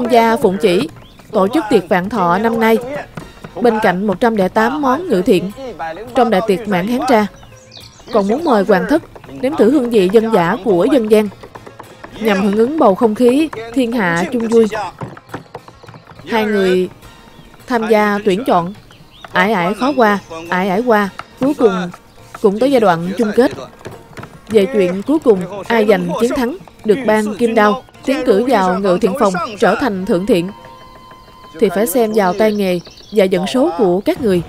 Vương gia phụng chỉ tổ chức tiệc vạn thọ năm nay. Bên cạnh 108 món ngự thiện trong đại tiệc mãn hán tra, còn muốn mời hoàng thất nếm thử hương vị dân dã của dân gian, nhằm hưởng ứng bầu không khí thiên hạ chung vui. Hai người tham gia tuyển chọn, ải ải khó qua, ải ải qua, cuối cùng cũng tới giai đoạn chung kết. Về chuyện cuối cùng ai giành chiến thắng, được ban kim đao, tiến cử vào ngự thiện phòng, trở thành thượng thiện, thì phải xem vào tay nghề và vận số của các người.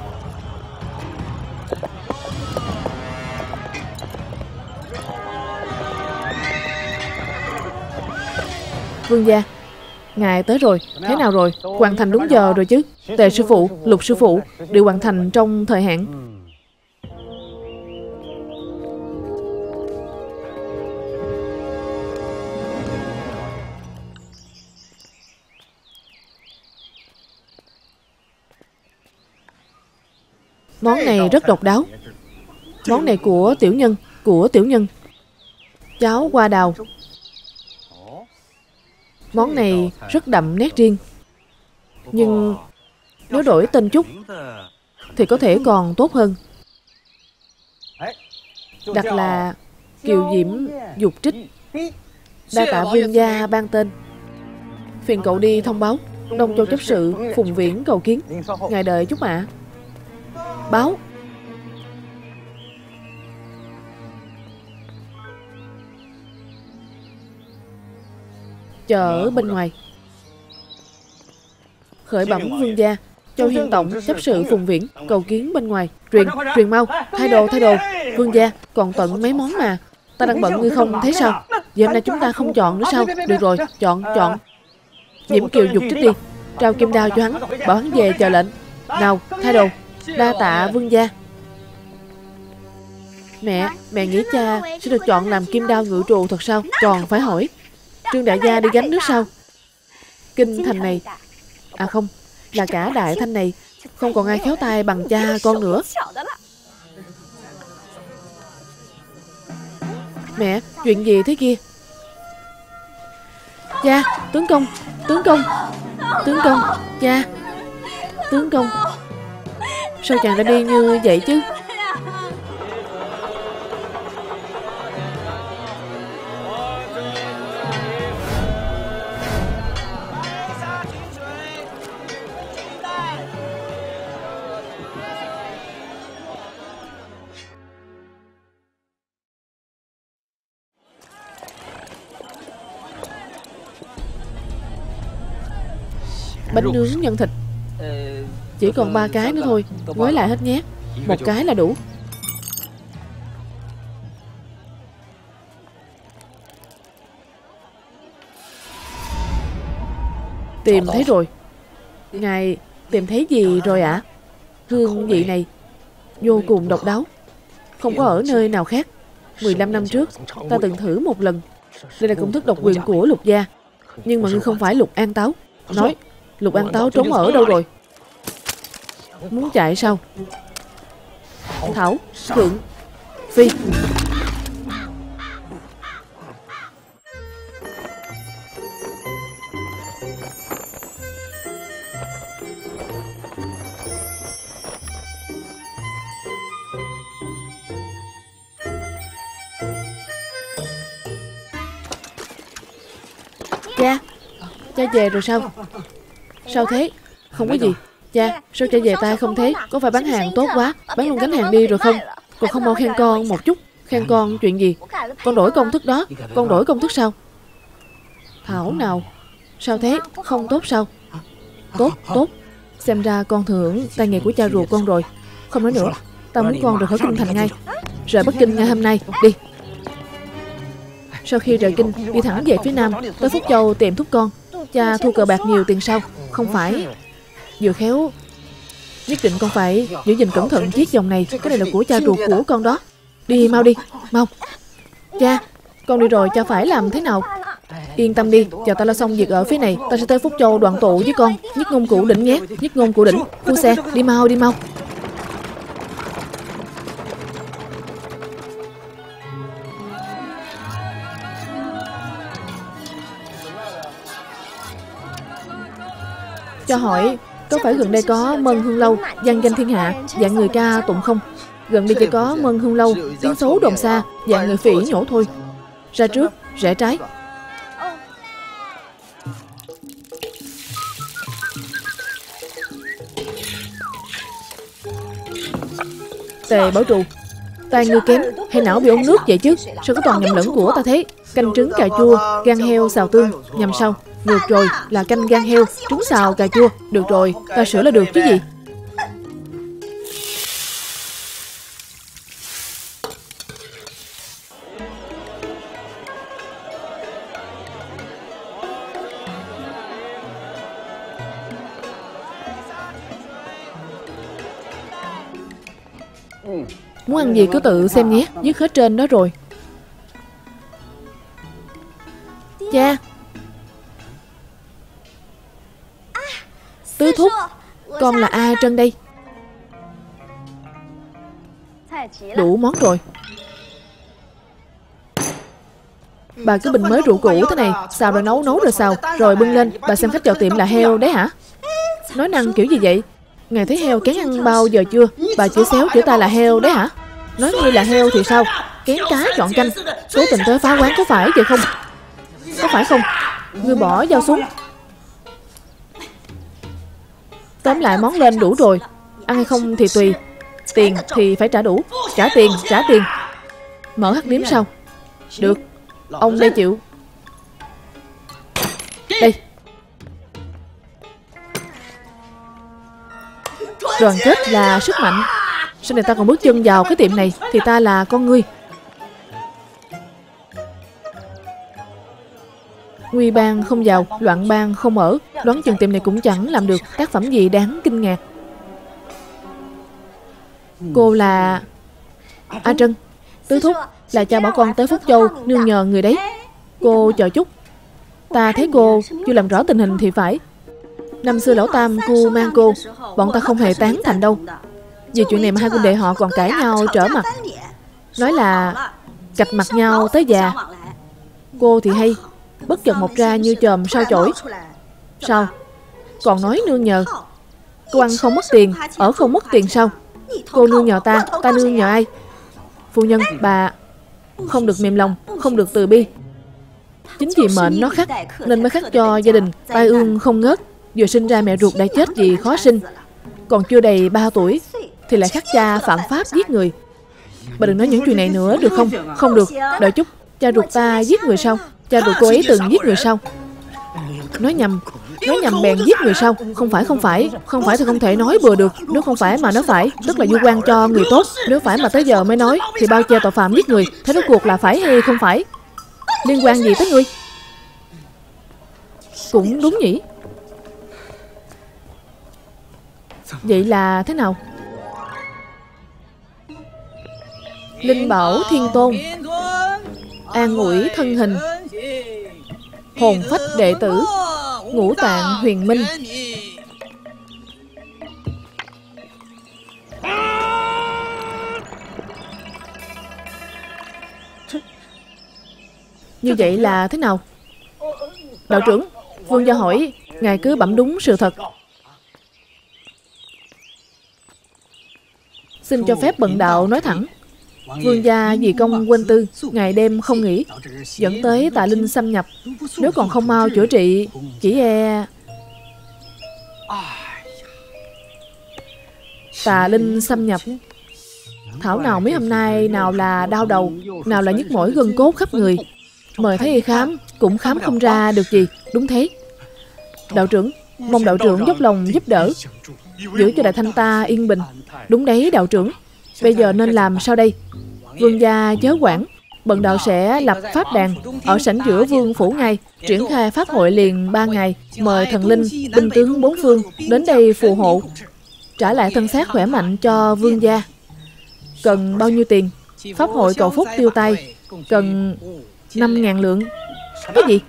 Vương gia, ngài tới rồi, thế nào rồi? Hoàn thành đúng giờ rồi chứ? Tề sư phụ, Lục sư phụ đều hoàn thành trong thời hạn. Món này rất độc đáo. Món này của tiểu nhân, Cháo hoa đào. Món này rất đậm nét riêng, nhưng nếu đổi tên chút thì có thể còn tốt hơn. Đặt là Kiều Diễm Dục Trích. Đa tạ Vương gia ban tên. Phiền cậu đi thông báo Đông Châu chấp sự Phùng Viễn cầu kiến. Ngài đợi chút ạ. Báo. Chờ ở bên ngoài. Khởi bẩm Vương gia, Châu Hiên Tổng chấp sự Phùng Viễn cầu kiến bên ngoài. Truyền mau. Thay đồ. Vương gia, còn tận mấy món mà. Ta đang bận ngươi không thấy sao? Vậy hôm nay chúng ta không chọn nữa sao? Được rồi, chọn. Diễm Kiều Dục Trích đi. Trao kim đao cho hắn, bảo hắn về chờ lệnh. Nào, thay đồ. Đa tạ Vương gia. Mẹ nghĩ cha sẽ được chọn làm kim đao ngự trù thật sao? Còn phải hỏi, Trương đại gia đi gánh nước sao? Kinh thành này, à không, là cả đại thanh này, không còn ai khéo tay bằng cha con nữa. Mẹ, chuyện gì thế kia? Cha, tướng công, cha, tướng công. Sao chàng đã đi như vậy chứ? Bánh nướng nhân thịt chỉ còn 3 cái nữa thôi, gói lại hết nhé. 1 cái là đủ. Tìm thấy rồi. Ngài tìm thấy gì rồi ạ? Hương vị này vô cùng độc đáo, không có ở nơi nào khác. 15 năm trước ta từng thử một lần. Đây là công thức độc quyền của Lục gia. Nhưng mà ngươi không phải Lục An Táo. Nói, Lục An Táo trốn ở đâu rồi? Muốn chạy sao? Thảo, Thượng, Phi. Cha về rồi sao? Sao thế? Không có gì. Cha, sao cha về tay không thế? Có phải bán hàng tốt quá, bán luôn gánh hàng đi rồi không? Còn không mau khen con một chút. Khen con chuyện gì? Con đổi công thức đó. Con đổi công thức sao? Thảo nào. Sao thế? Không tốt sao? Tốt. Xem ra con thừa hưởng tay nghề của cha ruột con rồi. Không nói nữa, ta muốn con rời khỏi kinh thành ngay. Rời Bắc Kinh ngay hôm nay. Đi. Sau khi rời kinh, đi thẳng về phía nam, tới Phúc Châu tìm thúc con. Cha thua cờ bạc nhiều tiền sao? Không phải. Vừa khéo, nhất định con phải giữ gìn cẩn thận chiếc vòng này. Cái này là của cha ruột của con đó. Đi mau đi, mau. Cha, con đi rồi cha phải làm thế nào? Yên tâm đi, chờ ta lo xong việc ở phía này, ta sẽ tới Phúc Châu đoàn tụ với con. Nhất ngôn cửu đỉnh nhé. Nhất ngôn cửu đỉnh. Phu xe, đi mau. Cho hỏi, có phải gần đây có Mân Hương Lâu vang danh thiên hạ, dạng người ca tụng không? Gần đây chỉ có Mân Hương Lâu tiếng xấu đồn xa, dạng người phỉ nhổ thôi. Ra trước, rẽ trái. Tề Bảo Trù, tai ngươi kém hay não bị ống nước vậy chứ? Sao có toàn nhầm lẫn của ta thế? Canh trứng cà chua, gan heo xào tương, nhầm sao? Ngược rồi, là canh gan heo, trứng xào cà chua. Được rồi, ta sửa là được chứ gì. Muốn ăn gì cứ tự xem nhé, dứt hết trên đó rồi. Cha. Tứ thúc, con là A Trân đây. Đủ món rồi. Bà cứ bình mới rượu cũ thế này, xào rồi nấu, nấu rồi xào, rồi bưng lên. Bà xem khách vào tiệm là heo đấy hả? Nói năng kiểu gì vậy? Ngài thấy heo kén ăn bao giờ chưa? Bà chửi xéo chửi ta là heo đấy hả? Nói ngươi là heo thì sao? Kén cá chọn canh, cố tình tới phá quán có phải vậy không? Có phải không? Ngươi bỏ dao xuống. Tóm lại món lên đủ rồi. Ăn hay không thì tùy. Tiền thì phải trả đủ. Trả tiền, trả tiền. Mở hắc điếm sao? Được, ông đây chịu. Đây. Đoàn kết là sức mạnh. Sau này ta còn bước chân vào cái tiệm này thì ta là con ngươi. Nguy bang không vào, loạn bang không ở. Đoán chừng tiệm này cũng chẳng làm được tác phẩm gì đáng kinh ngạc. Cô là A Trân. Tứ thúc là cha bảo con tới Phúc Châu nương nhờ người đấy. Cô chờ chút. Ta thấy cô chưa làm rõ tình hình thì phải. Năm xưa lão Tam cu mang cô, bọn ta không hề tán thành đâu. Vì chuyện này mà hai huynh đệ họ còn cãi nhau trở mặt, nói là cạch mặt nhau tới già. Cô thì hay, bất chợt mọc ra như chòm sao chổi. Sao? Còn nói nương nhờ. Cô ăn không mất tiền, ở không mất tiền sao? Cô nương nhờ ta, ta nương nhờ ai? Phu nhân, bà không được mềm lòng, không được từ bi. Chính vì mệnh nó khắc nên mới khắc cho gia đình tai ương không ngớt. Vừa sinh ra mẹ ruột đã chết vì khó sinh, còn chưa đầy 3 tuổi thì lại khắc cha phạm pháp giết người. Bà đừng nói những chuyện này nữa được không? Không được, đợi chút. Cha ruột ta giết người sao? Cha ruột cô ấy từng giết người sao? Nói nhầm bèn giết người sao? Không phải thì không thể nói bừa được. Nếu không phải mà nói phải, tức là du quan cho người tốt. Nếu phải mà tới giờ mới nói thì bao che tội phạm giết người. Thế rốt cuộc là phải hay không phải? Liên quan gì tới ngươi? Cũng đúng nhỉ. Vậy là thế nào? Linh bảo thiên tôn, an ủi thân hình, hồn phách đệ tử, ngũ tạng huyền minh. Như vậy là thế nào? Đạo trưởng, vương gia hỏi, ngài cứ bẩm đúng sự thật. Xin cho phép bần đạo nói thẳng. Vương gia vì công quên tư, ngày đêm không nghỉ, dẫn tới tà linh xâm nhập. Nếu còn không mau chữa trị, chỉ e... Tà linh xâm nhập. Thảo nào mấy hôm nay nào là đau đầu, nào là nhức mỏi gân cốt khắp người. Mời thấy y khám, cũng khám không ra được gì. Đúng thế. Đạo trưởng, mong đạo trưởng dốc lòng giúp đỡ, giữ cho đại thanh ta yên bình. Đúng đấy đạo trưởng. Bây giờ nên làm sao đây? Vương gia chớ quản, bần đạo sẽ lập pháp đàn ở sảnh giữa vương phủ ngay, triển khai pháp hội liền 3 ngày, mời thần linh, binh tướng 4 phương đến đây phù hộ, trả lại thân xác khỏe mạnh cho vương gia. Cần bao nhiêu tiền? Pháp hội cầu phúc tiêu tai cần 5.000 lượng. Cái gì?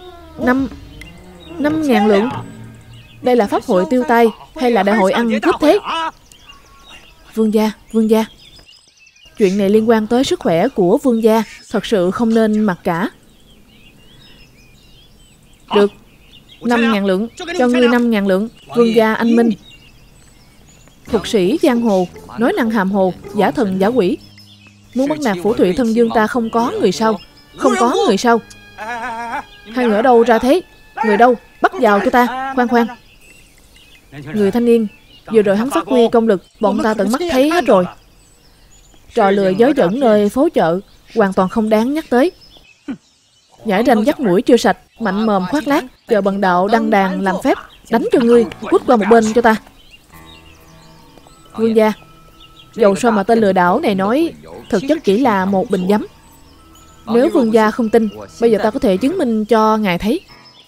5.000 lượng? Đây là pháp hội tiêu tai hay là đại hội ăn cướp thế? Vương gia, chuyện này liên quan tới sức khỏe của vương gia, thật sự không nên mặc cả. Được, 5.000 lượng. Cho ngươi 5.000 lượng. Vương gia anh minh. Thuật sĩ giang hồ, nói năng hàm hồ, giả thần giả quỷ. Muốn bắt nạt Phủ Thụy thân dương ta không có người sau. Không có người sau. Hai người ở đâu ra thế? Người đâu? Bắt vào cho ta. Khoan khoan. Người thanh niên, vừa rồi hắn phát huy công lực, bọn ta tận mắt thấy hết rồi. Trò lừa dối dẫn nơi phố chợ hoàn toàn không đáng nhắc tới. Nhảy ranh dắt mũi chưa sạch, mạnh mồm khoác lác, chờ bần đạo đăng đàn làm phép, đánh cho ngươi, cút qua một bên cho ta. Vương gia, dầu sao mà tên lừa đảo này nói thực chất chỉ là một bình giấm. Nếu vương gia không tin, bây giờ ta có thể chứng minh cho ngài thấy.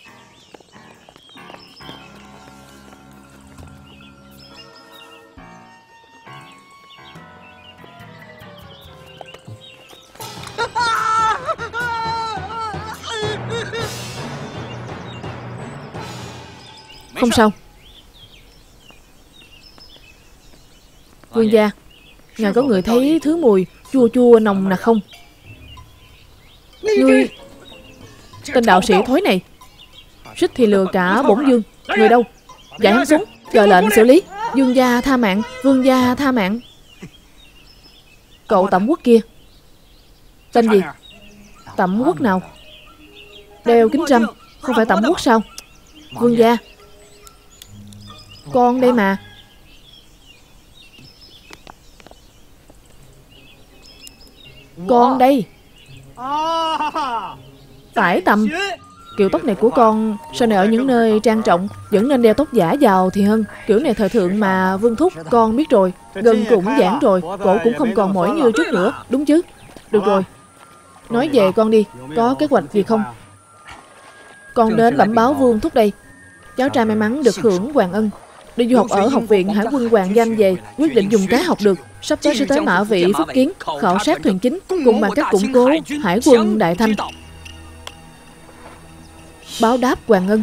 Không sao. Vương gia, ngài có người thấy thứ mùi chua chua nồng nặc không? Ngươi, tên đạo sĩ thối này, suýt thì lừa cả bổn vương. Người đâu? Giải hắn xuống, chờ lệnh xử lý. Vương gia tha mạng, vương gia tha mạng. Cậu Tẩm Quốc kia, tên gì? Tẩm Quốc nào? Đeo kính râm, không phải Tẩm Quốc sao? Vương gia, con đây mà. Con đây. Phải Tầm. Kiểu tóc này của con sau này ở những nơi trang trọng vẫn nên đeo tóc giả vào thì hơn. Kiểu này thời thượng mà Vương thúc, con biết rồi. Gần cũng giãn rồi, cổ cũng không còn mỏi như trước nữa, đúng chứ? Được rồi, nói về con đi, có kế hoạch gì không? Con đến bẩm báo Vương thúc đây. Cháu trai may mắn được hưởng hoàng ân, đi du học ở học viện Hải quân Hoàng Danh về, quyết định dùng cái học được. Sắp tới sẽ tới Mã Vị Phúc Kiến khảo sát thuyền chính, cùng bằng cách củng cố Hải quân Đại Thanh, báo đáp hoàng ân.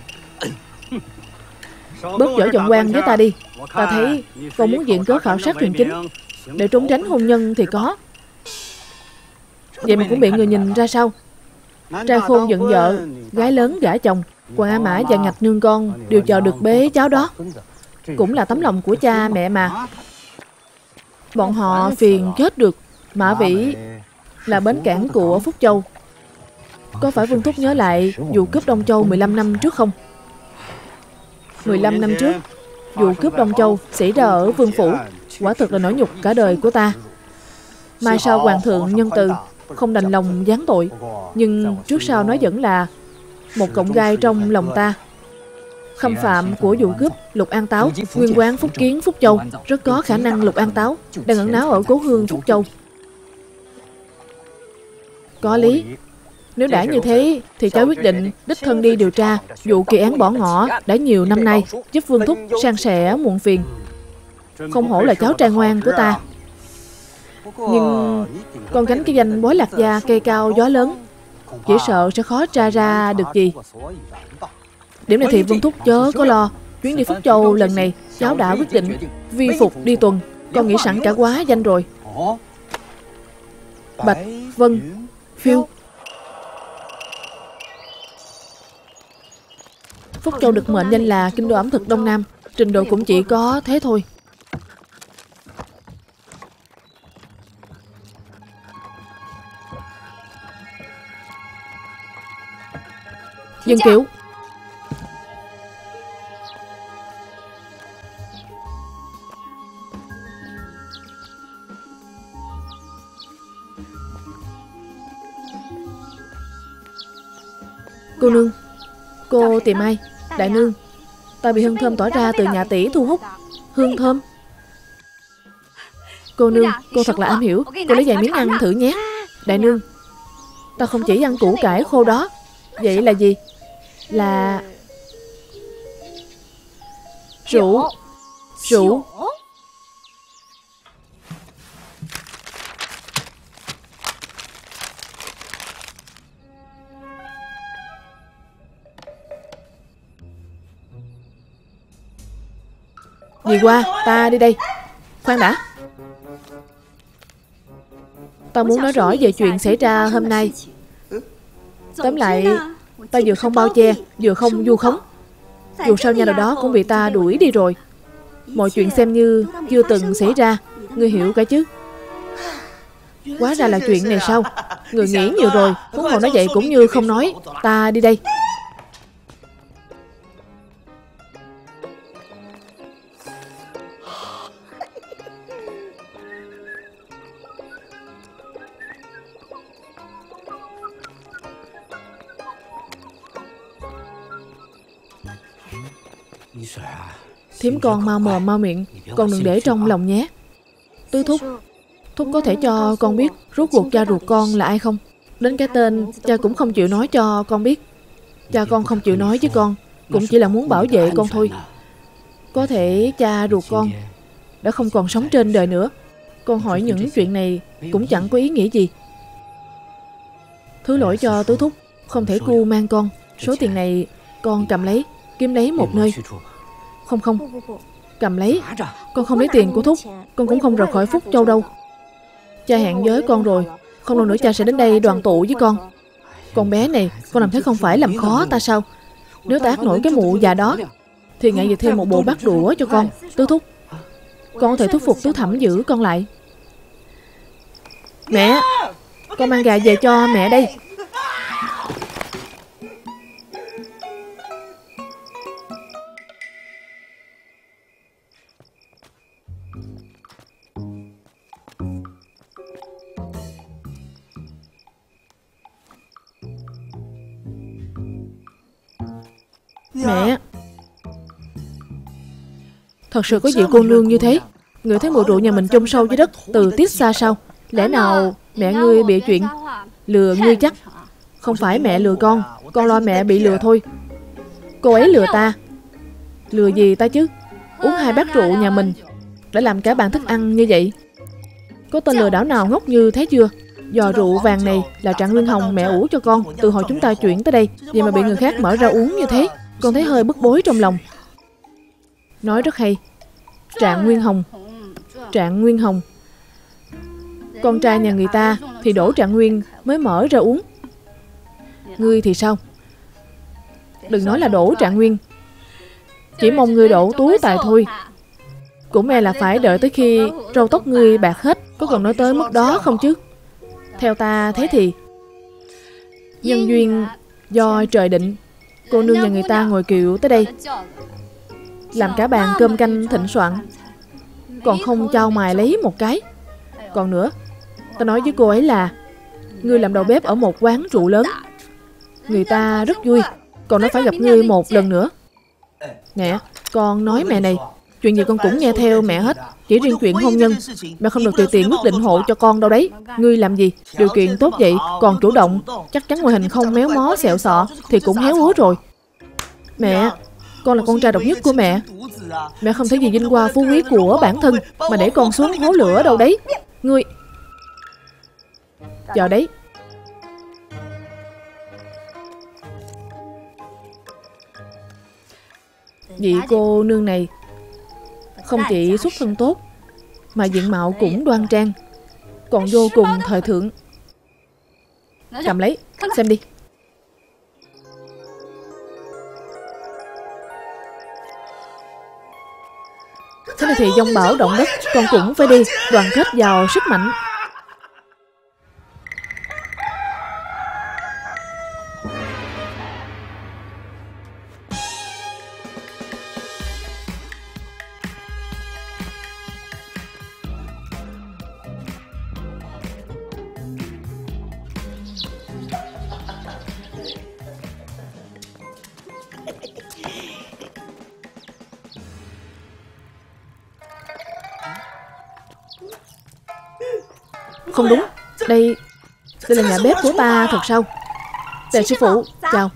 Bớt giở giọng quan với ta đi. Ta thấy con muốn viện cớ khảo sát thuyền chính để trốn tránh hôn nhân thì có. Vậy mà cũng bị người nhìn ra sao? Trai khôn giận vợ, gái lớn gả chồng, còn A Mã và Ngạch nương con đều chờ được bế cháu đó. Cũng là tấm lòng của cha mẹ mà. Bọn họ phiền chết được. Mã Vĩ là bến cảng của Phúc Châu. Có phải Vương thúc nhớ lại vụ cướp Đông Châu 15 năm trước không? 15 năm trước, vụ cướp Đông Châu xảy ra ở Vương phủ, quả thực là nỗi nhục cả đời của ta. Mai sau hoàng thượng nhân từ, không đành lòng giáng tội, nhưng trước sau nó vẫn là một cọng gai trong lòng ta. Khâm phạm của vụ cướp Lục An Táo, nguyên quán Phúc Kiến Phúc Châu, rất có khả năng Lục An Táo đang ẩn náu ở cố hương Phúc Châu. Có lý. Nếu đã như thế thì cháu quyết định đích thân đi điều tra vụ kỳ án bỏ ngỏ đã nhiều năm nay, giúp Vương thúc san sẻ muộn phiền. Không hổ là cháu trai ngoan của ta. Nhưng con gánh cái danh bói lạc gia cây cao gió lớn, chỉ sợ sẽ khó tra ra được gì. Điểm này thì Vương thúc chớ có lo. Chuyến đi Phúc Châu lần này cháu đã quyết định vi phục đi tuần. Con nghĩ sẵn cả quá danh rồi. Bạch, Vân, Phiêu. Phúc Châu được mệnh danh là kinh đô ẩm thực Đông Nam, trình độ cũng chỉ có thế thôi. Dân Kiều. Cô nương, cô tìm ai? Đại nương, ta bị hương thơm tỏa ra từ nhà tỷ thu hút. Hương thơm? Cô nương, cô thật là am hiểu. Cô lấy vài miếng ăn thử nhé. Đại nương, ta không chỉ ăn củ cải khô đó. Vậy là gì? Là rượu. Rượu. Dì qua, ta đi đây. Khoan đã. Ta muốn nói rõ về chuyện xảy ra hôm nay. Tóm lại, Ta vừa không bao che, vừa không vu khống. Dù sao nhà nào đó cũng bị ta đuổi đi rồi. Mọi chuyện xem như chưa từng xảy ra. Ngươi hiểu cả chứ? Hóa ra là chuyện này sao? Người nghĩ nhiều rồi. Huống hồ nói vậy cũng như không nói. Ta đi đây. Thím con mau mồm mau miệng, con đừng để trong lòng nhé. Tứ thúc, thúc có thể cho con biết rốt cuộc cha ruột con là ai không? Đến cái tên cha cũng không chịu nói cho con biết. Cha con không chịu nói với con cũng chỉ là muốn bảo vệ con thôi. Có thể cha ruột con đã không còn sống trên đời nữa. Con hỏi những chuyện này cũng chẳng có ý nghĩa gì. Thứ lỗi cho tứ thúc không thể cu mang con. Số tiền này con cầm lấy, kiếm lấy một nơi. Không, cầm lấy. Con không lấy tiền của thúc. Con cũng không rời khỏi Phúc Châu đâu. Cha hẹn với con rồi, không lâu nữa cha sẽ đến đây đoàn tụ với con. Con bé này, con làm thế không phải làm khó ta sao? Nếu ta ác nổi cái mụ già đó thì ngại gì thêm một bộ bát đũa cho con. Tứ thúc, con có thể thuyết phục tứ thẩm giữ con lại. Mẹ, con mang gà về cho mẹ đây. Mẹ, thật sự có vị cô nương như thế. Người thấy mùi rượu nhà mình chôn sâu dưới đất từ tiết xa sao? Lẽ nào mẹ ngươi bịa chuyện lừa ngươi chắc? Không phải mẹ lừa con lo mẹ bị lừa thôi. Cô ấy lừa ta. Lừa gì ta chứ? Uống 2 bát rượu nhà mình đã làm cả bàn thức ăn như vậy. Có tên lừa đảo nào ngốc như thế chưa? Giò rượu vàng này là Trạng Nguyên Hồng mẹ ủ cho con từ hồi chúng ta chuyển tới đây. Vậy mà bị người khác mở ra uống như thế. Con thấy hơi bức bối trong lòng. Nói rất hay. Trạng Nguyên Hồng. Con trai nhà người ta thì đổ Trạng Nguyên mới mở ra uống. Ngươi thì sao? Đừng nói là đổ Trạng Nguyên, chỉ mong ngươi đổ Tú Tài thôi. Cũng e là phải đợi tới khi râu tóc ngươi bạc hết. Có cần nói tới mức đó không chứ? Theo ta thế thì nhân duyên do trời định. Cô nương nhà người ta ngồi kiệu tới đây, làm cả bàn cơm canh thịnh soạn, còn không chau mài lấy một cái. Còn nữa, ta nói với cô ấy là ngươi làm đầu bếp ở một quán rượu lớn, người ta rất vui, còn nó phải gặp ngươi một lần nữa. Mẹ, con nói mẹ này, chuyện gì con cũng nghe theo mẹ hết. Chỉ riêng chuyện hôn nhân, mẹ không được tùy tiện quyết định hộ cho con đâu đấy. Ngươi làm gì, điều kiện tốt vậy, còn chủ động, chắc chắn ngoại hình không méo mó xẹo xọ thì cũng héo úa rồi. Mẹ, con là con trai độc nhất của mẹ. Mẹ không thể vì vinh hoa phú quý của bản thân mà để con xuống hố lửa đâu đấy. Ngươi chờ đấy. Vị cô nương này không chỉ xuất thân tốt mà diện mạo cũng đoan trang, còn vô cùng thời thượng. Cầm lấy, xem đi. Thế này thì dông bão động đất con cũng phải đi, đoàn kết vào sức mạnh. Không đúng, đây là nhà bếp của ta thật sao? Tề sư phụ, chào.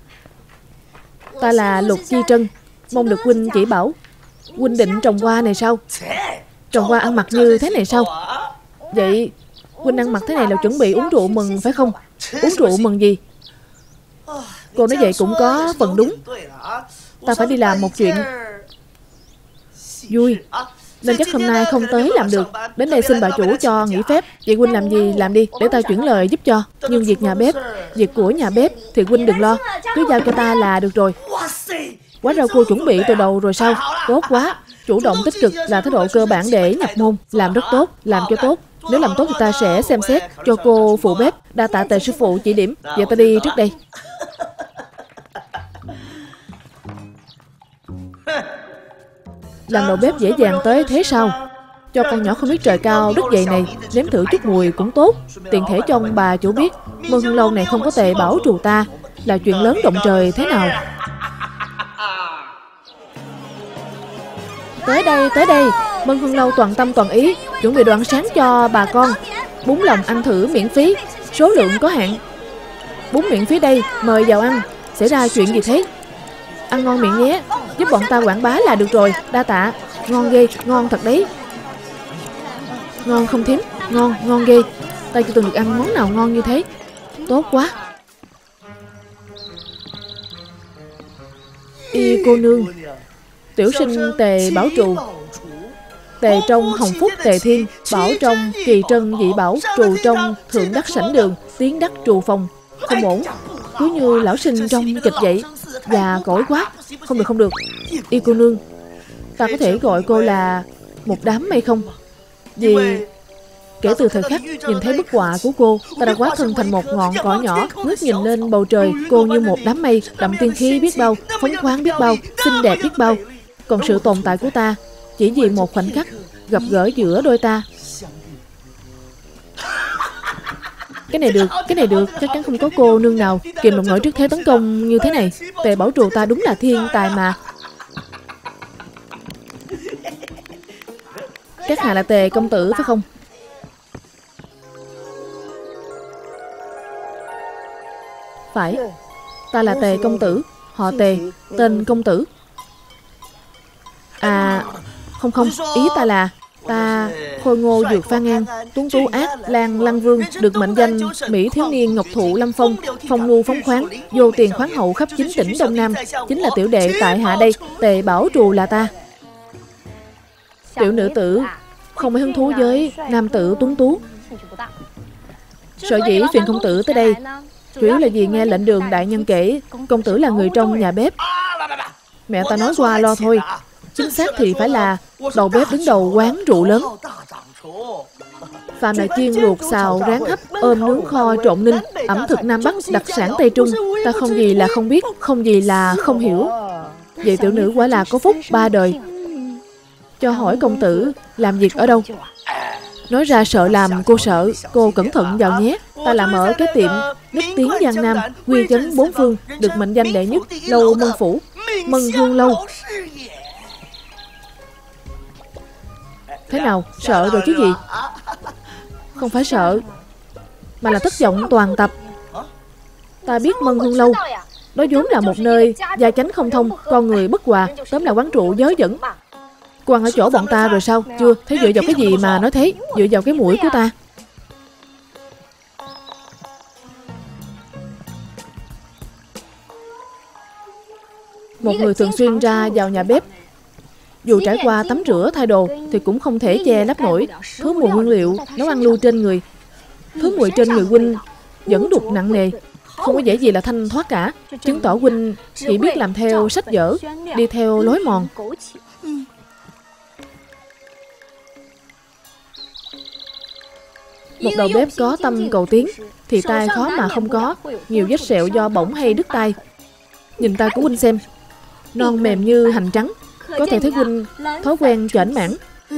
Ta là Lục Chi Trân, mong được huynh chỉ bảo. Huynh định trồng hoa này sao? Trồng hoa ăn mặc như thế này sao? Vậy huynh ăn mặc thế này là chuẩn bị uống rượu mừng phải không? Uống rượu mừng gì? Cô nói vậy cũng có phần đúng. Ta phải đi làm một chuyện vui. nên chắc hôm nay không tới làm được. Đến đây xin bà chủ cho nghỉ phép. Vậy huynh làm gì làm đi, để ta chuyển lời giúp cho. Nhưng việc nhà bếp, việc của nhà bếp thì huynh đừng lo, cứ giao cho ta là được rồi. Quá ra cô chuẩn bị từ đầu rồi sao? Tốt quá. Chủ động tích cực là thái độ cơ bản để nhập môn. Làm rất tốt, làm cho tốt. Nếu làm tốt thì ta sẽ xem xét cho cô phụ bếp. Đa tạ Tề sư phụ chỉ điểm. Vậy ta đi trước đây. Làm đầu bếp dễ dàng tới thế sao? Cho con nhỏ không biết trời cao đất dày này nếm thử chút mùi cũng tốt. Tiện thể cho ông bà chủ biết Mân Hương Lâu này không có Tề bảo trù ta là chuyện lớn động trời thế nào. Tới đây, Mân Hương Lâu toàn tâm toàn ý chuẩn bị đồ ăn sáng cho bà con. Bún lòng ăn thử miễn phí, số lượng có hạn. Bún miễn phí đây, mời vào ăn. Xảy ra chuyện gì thế? Ăn ngon miệng nhé, giúp bọn ta quảng bá là được rồi. Đa tạ. Ngon ghê, ngon thật đấy. Ngon không thím? Ngon ghê. Ta chưa từng được ăn món nào ngon như thế. Tốt quá. Y cô nương, tiểu sinh Tề bảo trù. Tề trong hồng phúc Tề thiên, bảo trong kỳ trân dị bảo, trù trong thượng đắc sảnh đường, tiến đắc trù phòng. Không ổn, cứ như lão sinh trong kịch vậy. Già cỗi quá. Không được. Y cô nương, ta có thể gọi cô là một đám mây không? Vì kể từ thời khắc nhìn thấy bức họa của cô, ta đã hóa thân thành một ngọn cỏ nhỏ, ngước nhìn lên bầu trời. Cô như một đám mây, đậm tiên khí biết bao, phóng khoáng biết bao, xinh đẹp biết bao. Còn sự tồn tại của ta chỉ vì một khoảnh khắc gặp gỡ giữa đôi ta. Cái này được, chắc chắn không có cô nương nào kìm lòng nổi trước thế tấn công như thế này. Tề bảo trù ta đúng là thiên tài mà. Các hạ là Tề công tử phải không? Phải, ta là Tề công tử, họ Tề, tên công tử. À, không, ý ta là ta khôi ngô dược phan ngang, tuấn tú ác lan lăng vương, được mệnh danh mỹ thiếu niên ngọc thụ lâm phong, phong lưu phóng khoáng, vô tiền khoáng hậu khắp 9 tỉnh Đông Nam. Chính là tiểu đệ tại hạ đây. Tề bảo trù là ta. Tiểu nữ tử không mấy hứng thú với nam tử tuấn tú. Sở dĩ phiền công tử tới đây chủ yếu là vì nghe lệnh đường đại nhân kể công tử là người trong nhà bếp. Mẹ ta nói qua lo thôi, chính xác thì phải là đầu bếp đứng đầu quán rượu lớn. Phàm là chiên luộc xào rán hấp ôm nướng kho trộn ninh, ẩm thực Nam Bắc đặc sản Tây Trung, ta không gì là không biết, không gì là không hiểu. Vậy tiểu nữ quả là có phúc 3 đời. Cho hỏi công tử làm việc ở đâu? Nói ra sợ làm cô sợ, cô cẩn thận vào nhé. Ta làm ở cái tiệm nức tiếng Giang Nam, uy chấn 4 phương, được mệnh danh đệ nhất lâu Mân phủ, Mân Hương Lâu. Thế nào, sợ rồi chứ gì? Không phải sợ, mà là thất vọng toàn tập. Ta biết Mân Hương Lâu, đó vốn là một nơi gia chánh không thông, con người bất hòa, tóm là quán rượu dớ dẫn. Cô ăn ở chỗ bọn ta rồi sao? Chưa, thế dựa vào cái gì mà nói thế? Dựa vào cái mũi của ta. Một người thường xuyên ra vào nhà bếp, dù trải qua tắm rửa thay đồ thì cũng không thể che lấp nổi thứ mùi nguyên liệu nấu ăn lưu trên người. Thứ mùi trên người huynh vẫn đục nặng nề, không có dễ gì là thanh thoát cả, chứng tỏ huynh chỉ biết làm theo sách vở, đi theo lối mòn. Một đầu bếp có tâm cầu tiến thì tai khó mà không có nhiều vết sẹo do bỏng hay đứt tai. Nhìn tay của huynh xem, non mềm như hành trắng, có thể thấy huynh thói quen chểnh mãn.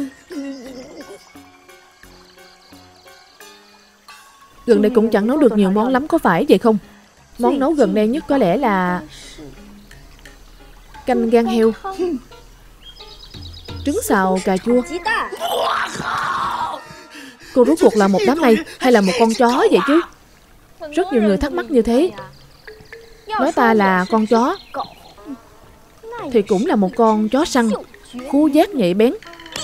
Gần đây cũng chẳng nấu được nhiều món lắm có phải vậy không? Món nấu gần đây nhất có lẽ là canh gan heo, trứng xào cà chua. Cô rốt cuộc là một đám mây hay là một con chó vậy chứ? Rất nhiều người thắc mắc như thế. Nói ta là con chó thì cũng là một con chó săn, khứu giác nhạy bén.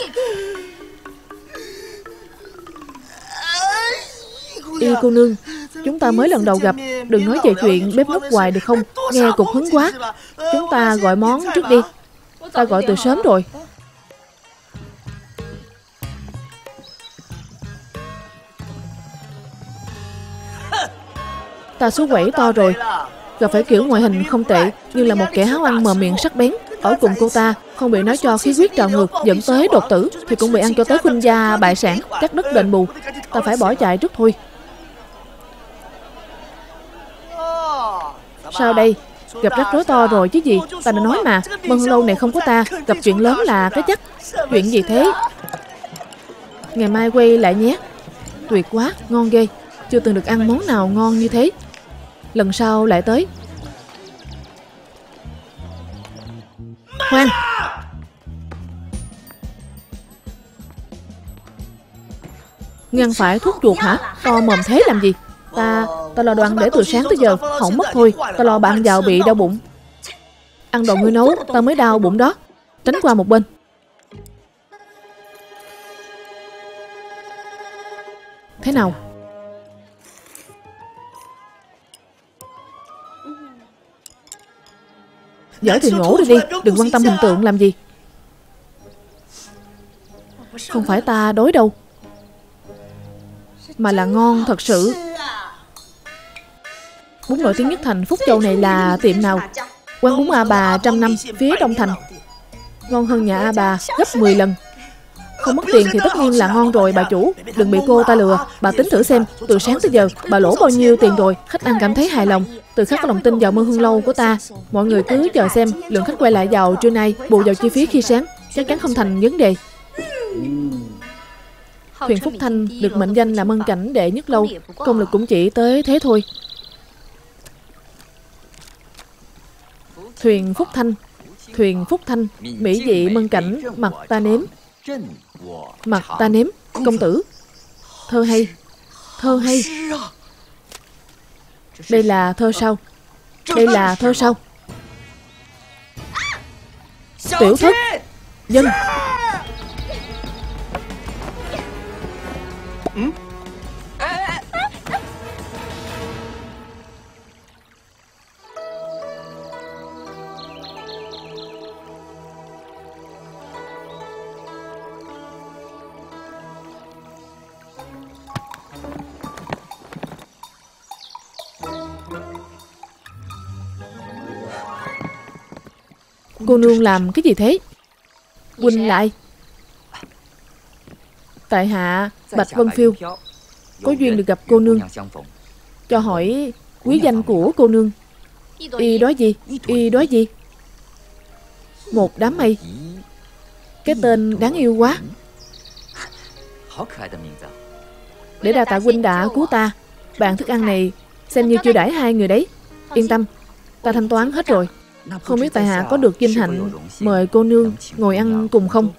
Y cô nương, chúng ta mới lần đầu gặp, đừng nói về chuyện bếp núc hoài được không? Nghe cục hứng quá. Chúng ta gọi món trước đi. Ta gọi từ sớm rồi. Ta số quẩy to rồi, gặp phải kiểu ngoại hình không tệ, nhưng là một kẻ háo ăn mờ miệng sắc bén. Ở cùng cô ta, không bị nói cho khí huyết trào ngược dẫn tới đột tử, thì cũng bị ăn cho tới khuynh gia bại sản, cắt đứt đền bù. Ta phải bỏ chạy trước thôi. Sao đây? Gặp rắc rối to rồi chứ gì. Ta đã nói mà, Mân Hương Lâu này không có ta, gặp chuyện lớn là cái chắc. Chuyện gì thế? Ngày mai quay lại nhé. Tuyệt quá, ngon ghê. Chưa từng được ăn món nào ngon như thế. Lần sau lại tới. Khoan. Ngươi ăn phải thuốc chuột hả? To mồm thế làm gì? Ta lo đồ ăn để từ sáng tới giờ hỏng mất thôi. Ta lo bạn vào bị đau bụng. Ăn đồ ngươi nấu, ta mới đau bụng đó. Tránh qua một bên. Thế nào? Dở thì nhổ đi, đừng quan tâm hình tượng làm gì. Không phải ta đối đâu, mà là ngon thật sự. Bún nổi tiếng nhất thành Phúc Châu này là tiệm nào? Quán bún A Bà 100 năm phía Đông Thành. Ngon hơn nhà A Bà gấp 10 lần. Không mất tiền thì tất nhiên là ngon rồi bà chủ. Đừng bị cô ta lừa. Bà tính thử xem, từ sáng tới giờ bà lỗ bao nhiêu tiền rồi. Khách ăn cảm thấy hài lòng. Từ khắc có lòng tin vào Mân Hương Lâu của ta. Mọi người cứ chờ xem lượng khách quay lại vào trưa nay, bù vào chi phí khi sáng, chắc chắn không thành vấn đề. Thuyền Phúc Thanh được mệnh danh là mân cảnh đệ nhất lâu, công lực cũng chỉ tới thế thôi. Thuyền Phúc Thanh, thuyền Phúc Thanh, mỹ vị mân cảnh, mặt ta nếm. Mặt ta nếm, công tử. Thơ hay, thơ hay. Đây là thơ sao? Đây là thơ sao? Tiểu thất, dân. Cô nương làm cái gì thế? Huynh lại. Tại hạ Bạch Vân Phiêu, có duyên được gặp cô nương. Cho hỏi quý danh của cô nương. Y đó gì? Y đó gì? Một đám mây. Cái tên đáng yêu quá. Để đa tạ huynh đã cứu ta. Bàn thức ăn này xem như chưa đãi hai người đấy. Yên tâm, ta thanh toán hết rồi. Không biết tại hạ có được vinh hạnh mời cô nương ngồi ăn cùng không?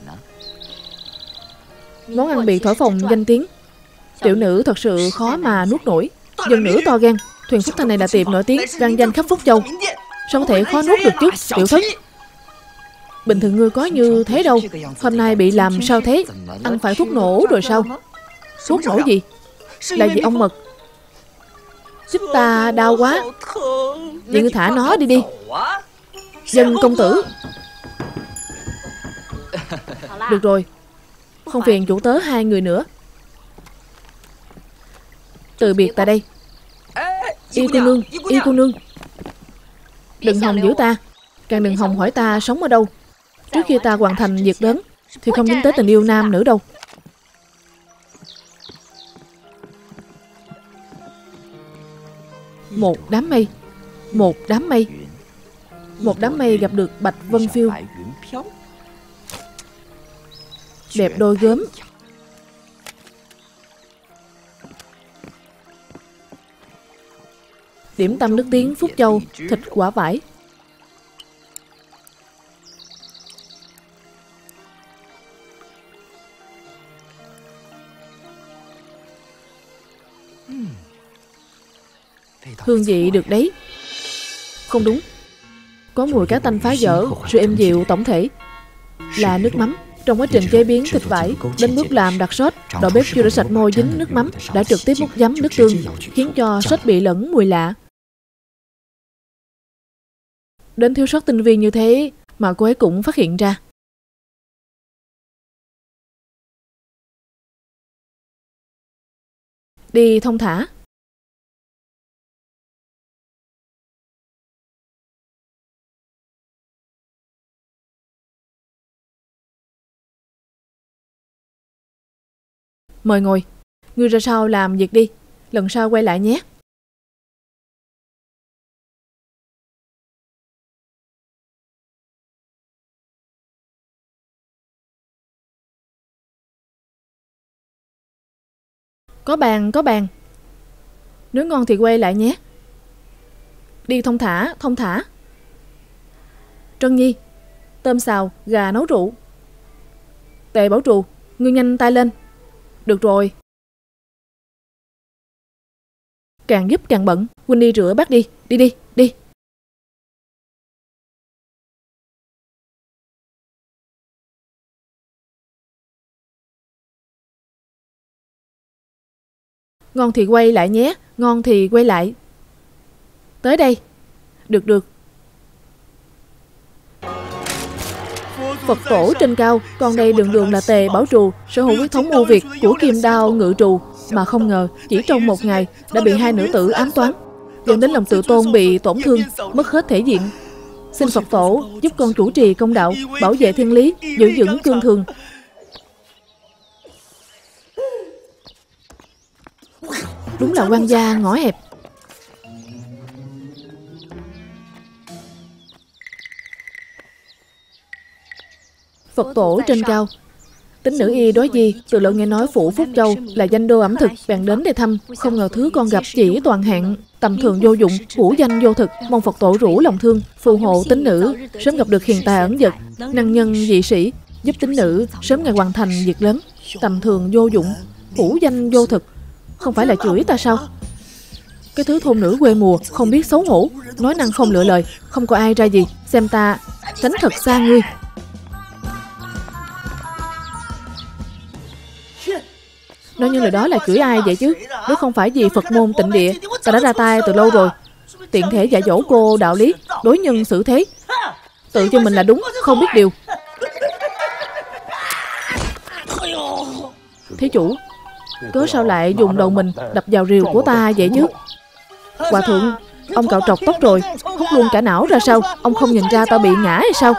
Món ăn bị thổi phồng danh tiếng. Tiểu nữ thật sự khó mà nuốt nổi. Dân nữ to gan. Thuyền Phúc Thanh này là tiệm nổi tiếng vang danh khắp Phúc Châu. Sao có thể khó nuốt được chứ, tiểu thất? Bình thường ngươi có như thế đâu. Hôm nay bị làm sao thế? Ăn phải thuốc nổ rồi sao? Thuốc nổ gì? Là gì ông Mật? Giúp ta đau quá. Vậy ngươi thả nó đi đi. Dân công tử. Được rồi, không phiền chủ tớ hai người nữa. Từ biệt tại đây. Y cô nương, y cô nương. Đừng hòng giữ ta. Càng đừng hòng hỏi ta sống ở đâu. Trước khi ta hoàn thành việc lớn thì không dính tới tình yêu nam nữ đâu. Một đám mây. Một đám mây. Một đám mây gặp được Bạch Vân Phiêu. Đẹp đôi gớm. Điểm tâm nước tiếng Phúc Châu, thịt quả vải. Hương vị được đấy. Không đúng, có mùi cá tanh phá dở, sự êm dịu tổng thể. Là nước mắm. Trong quá trình chế biến thịt vải đến bước làm đặc sốt, đầu bếp chưa rửa sạch môi dính nước mắm đã trực tiếp múc giấm nước tương, khiến cho sốt bị lẫn mùi lạ. Đến thiếu sót tinh vi như thế mà cô ấy cũng phát hiện ra. Đi thông thả. Mời ngồi. Ngươi ra sau làm việc đi, lần sau quay lại nhé. Có bàn, có bàn. Nếu ngon thì quay lại nhé. Đi thông thả, thông thả. Trân Nhi, tôm xào, gà nấu rượu. Tề Bảo Trù, ngươi nhanh tay lên. Được rồi. Càng giúp càng bận. Huynh đi rửa bát đi. Đi đi, đi. Ngon thì quay lại nhé. Ngon thì quay lại. Tới đây. Được được. Phật tổ trên cao, còn đây đường đường là Tề Bảo Trù, sở hữu huyết thống ưu việt của Kim Đao Ngự Trù, mà không ngờ chỉ trong một ngày đã bị hai nữ tử ám toán, dẫn đến lòng tự tôn bị tổn thương, mất hết thể diện. Xin Phật tổ giúp con chủ trì công đạo, bảo vệ thiên lý, giữ vững cương thường. Đúng là quan gia ngõ hẹp. Phật tổ trên cao. Tính nữ y đối di từ lâu nghe nói phủ Phúc Châu là danh đô ẩm thực, bèn đến để thăm. Không ngờ thứ con gặp chỉ toàn hạng, tầm thường vô dụng, hữu danh vô thực. Mong Phật tổ rủ lòng thương, phù hộ tính nữ sớm gặp được hiền tài ẩn dật, năng nhân dị sĩ, giúp tính nữ sớm ngày hoàn thành việc lớn. Tầm thường vô dụng, hữu danh vô thực, không phải là chửi ta sao? Cái thứ thôn nữ quê mùa, không biết xấu hổ, nói năng không lựa lời, không có ai ra gì, xem ta tránh thật xa ngươi. Nói như lời đó là chửi ai vậy chứ? Nếu không phải vì Phật môn tịnh địa, ta đã ra tay từ lâu rồi. Tiện thể dạy dỗ cô đạo lý, đối nhân xử thế, tự cho mình là đúng, không biết điều. Thí chủ, cớ sao lại dùng đầu mình đập vào rìu của ta vậy chứ? Hòa thượng, ông cạo trọc tóc rồi, hút luôn cả não ra sao? Ông không nhìn ra ta bị ngã hay sao?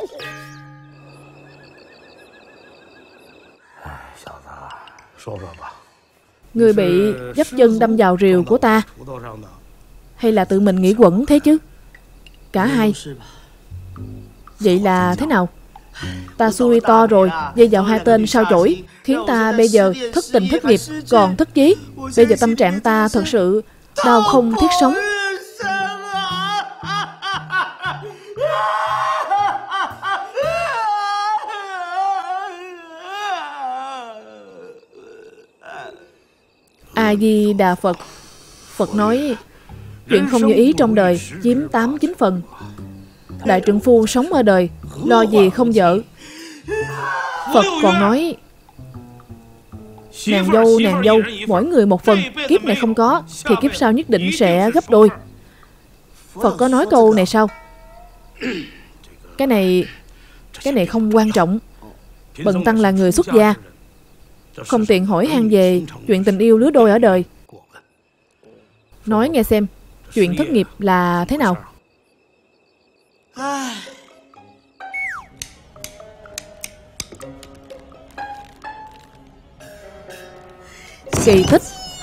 Người bị dấp chân đâm vào rìu của ta, hay là tự mình nghĩ quẩn thế chứ? Cả hai. Vậy là thế nào? Ta xui to rồi, dây vào hai tên sao chổi, khiến ta bây giờ thất tình thất nghiệp, còn thất chí. Bây giờ tâm trạng ta thật sự đau không thiết sống. A-di-đà Phật. Phật nói, chuyện không như ý trong đời chiếm 8-9 phần. Đại trượng phu sống ở đời, lo gì không vợ. Phật còn nói, nàng dâu, mỗi người một phần. Kiếp này không có, thì kiếp sau nhất định sẽ gấp đôi. Phật có nói câu này sao? Cái này không quan trọng. Bần tăng là người xuất gia, không tiện hỏi han về chuyện tình yêu lứa đôi ở đời. Nói nghe xem, chuyện thất nghiệp là thế nào? Kỳ thích.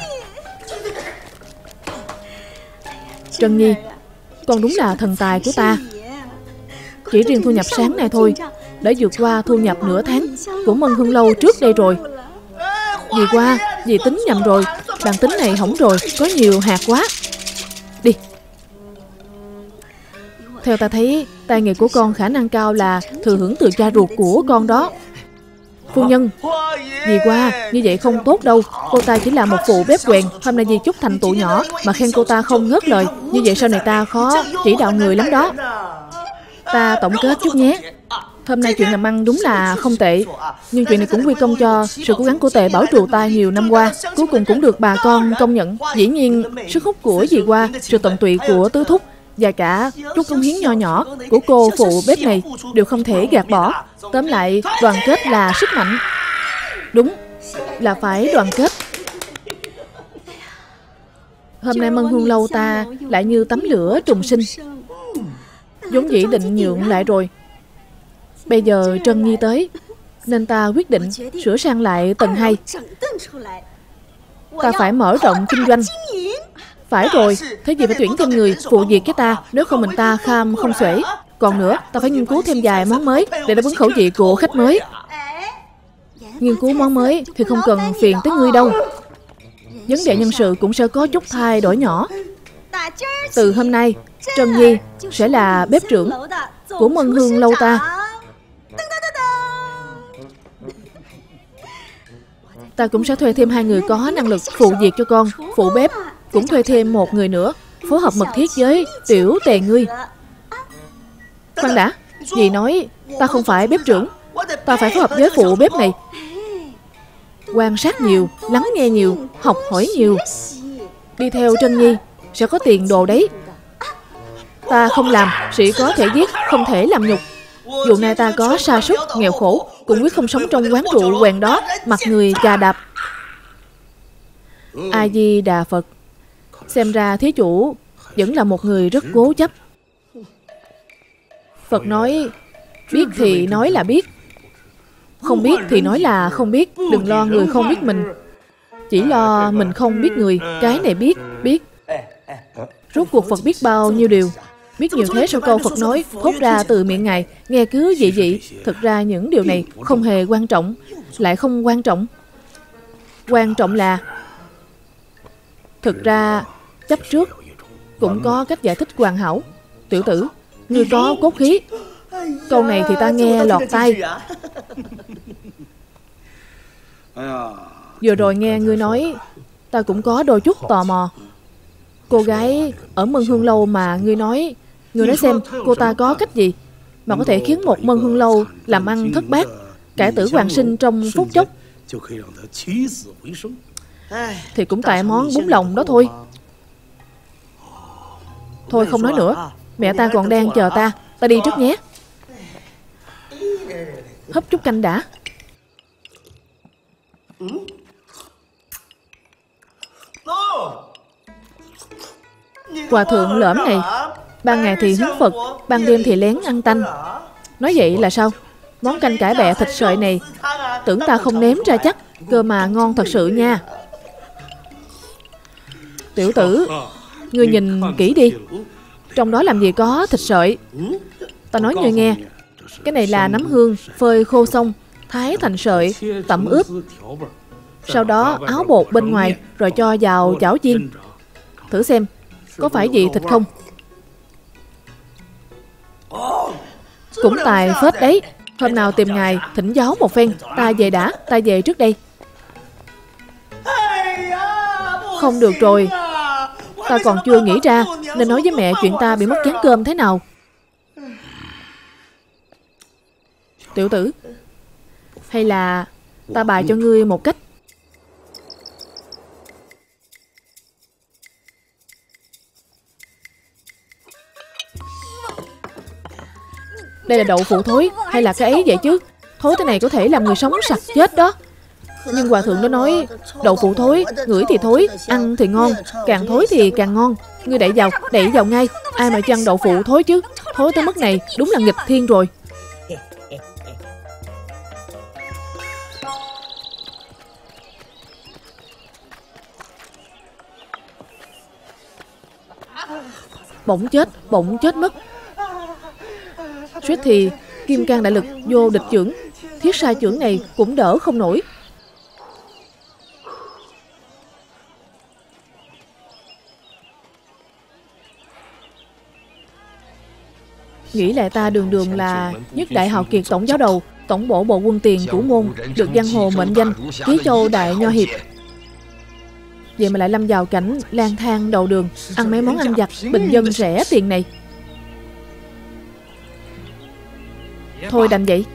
Trân Nhi, con đúng là thần tài của ta. Chỉ riêng thu nhập sáng nay thôi đã vượt qua thu nhập nửa tháng của Mân Hương Lâu trước đây rồi. Vì qua, vì tính nhầm rồi, bàn tính này hỏng rồi, có nhiều hạt quá. Đi. Theo ta thấy, tay nghề của con khả năng cao là thừa hưởng từ cha ruột của con đó. Phu nhân, vì qua, như vậy không tốt đâu. Cô ta chỉ là một phụ bếp quèn. Hôm nay vì chút thành tựu nhỏ mà khen cô ta không ngớt lời, như vậy sau này ta khó chỉ đạo người lắm đó. Ta tổng kết chút nhé. Hôm nay chuyện làm ăn đúng là không tệ, nhưng chuyện này cũng quy công cho sự cố gắng của Tề Bảo Trù ta nhiều năm qua. Cuối cùng cũng được bà con công nhận. Dĩ nhiên, sức hút của dì qua, sự tận tụy của tứ thúc và cả chút công hiến nho nhỏ của cô phụ bếp này đều không thể gạt bỏ. Tóm lại, đoàn kết là sức mạnh. Đúng, là phải đoàn kết. Hôm nay Mân Hương Lâu ta lại như tắm lửa trùng sinh. vốn dĩ định nhượng lại rồi. Bây giờ Trân Nhi tới, nên ta quyết định sửa sang lại tầng 2. Ta phải mở rộng kinh doanh. Phải rồi, thế gì phải tuyển thêm người phụ việc cho ta, nếu không mình ta kham không xuể. Còn nữa, ta phải nghiên cứu thêm vài món mới để đáp ứng khẩu vị của khách mới. Nghiên cứu món mới thì không cần phiền tới ngươi đâu. Vấn đề nhân sự cũng sẽ có chút thay đổi nhỏ. Từ hôm nay, Trân Nhi sẽ là bếp trưởng của Mân Hương lâu ta. Ta cũng sẽ thuê thêm 2 người có năng lực phụ việc cho con, phụ bếp. Cũng thuê thêm 1 người nữa phối hợp mật thiết với Tiểu Tề ngươi. Khoan đã, dì nói ta không phải bếp trưởng, ta phải phối hợp với phụ bếp này. Quan sát nhiều, lắng nghe nhiều, học hỏi nhiều. Đi theo Trân Nhi sẽ có tiền đồ đấy. Ta không làm, sĩ có thể giết, không thể làm nhục. Dù nay ta có sa sút, nghèo khổ, cũng quyết không sống trong quán rượu quèn đó, mặt người chà đạp. A Di Đà Phật. Xem ra thí chủ vẫn là một người rất cố chấp. Phật nói, biết thì nói là biết, không biết thì nói là không biết. Đừng lo người không biết mình, chỉ lo mình không biết người. Cái này biết. Rốt cuộc Phật biết bao nhiêu điều. Biết nhiều thế sao câu Phật nói thốt ra từ miệng Ngài nghe cứ dị dị. Thực ra những điều này không hề quan trọng. Lại không quan trọng. Quan trọng là thực ra chấp trước cũng có cách giải thích hoàn hảo. Tiểu tử, ngươi có cốt khí. Câu này thì ta nghe lọt tai. Vừa rồi nghe ngươi nói, ta cũng có đôi chút tò mò. Cô gái ở Mân Hương Lâu mà ngươi nói xem cô ta có cách gì mà có thể khiến một Mân Hương Lâu làm ăn thất bát, cải tử hoàn sinh trong phút chốc. Thì cũng tại món bún lòng đó thôi. Thôi không nói nữa, mẹ ta còn đang chờ ta. Ta đi trước nhé. Hấp chút canh đã. Hòa thượng lỡm này, ban ngày thì hướng Phật, ban đêm thì lén ăn tanh. Nói vậy là sao? Món canh cải bẹ thịt sợi này tưởng ta không nếm ra chắc, cơ mà ngon thật sự nha. Tiểu tử, ngươi nhìn kỹ đi, trong đó làm gì có thịt sợi. Ta nói ngươi nghe, cái này là nấm hương phơi khô xong, thái thành sợi, tẩm ướp. Sau đó áo bột bên ngoài, rồi cho vào chảo chiên. Thử xem, có phải vị thịt không? Cũng tài phết đấy. Hôm nào tìm ngài thỉnh giáo một phen. Ta về đã, ta về trước đây. Không được rồi, ta còn chưa nghĩ ra nên nói với mẹ chuyện ta bị mất chén cơm thế nào. Tiểu tử, hay là ta bày cho ngươi một cách. Đây là đậu phụ thối hay là cái ấy vậy chứ? Thối thế này có thể làm người sống sặc chết đó. Nhưng hòa thượng đã nói đậu phụ thối, ngửi thì thối, ăn thì ngon, càng thối thì càng ngon. Ngươi đẩy vào ngay. Ai mà chăn đậu phụ thối chứ? Thối tới mức này đúng là nghịch thiên rồi. Bỗng chết mất. Suýt thì kim cang đại lực vô địch chưởng, thiết sai chưởng này cũng đỡ không nổi. Nghĩ lại ta đường là nhất đại hào kiệt tổng giáo đầu, tổng bổ bộ quân tiền của môn, được giang hồ mệnh danh Ký Châu đại nho hiệp. Vậy mà lại lâm vào cảnh lang thang đầu đường, ăn mấy món ăn vặt bình dân rẻ tiền này. Thôi đành vậy.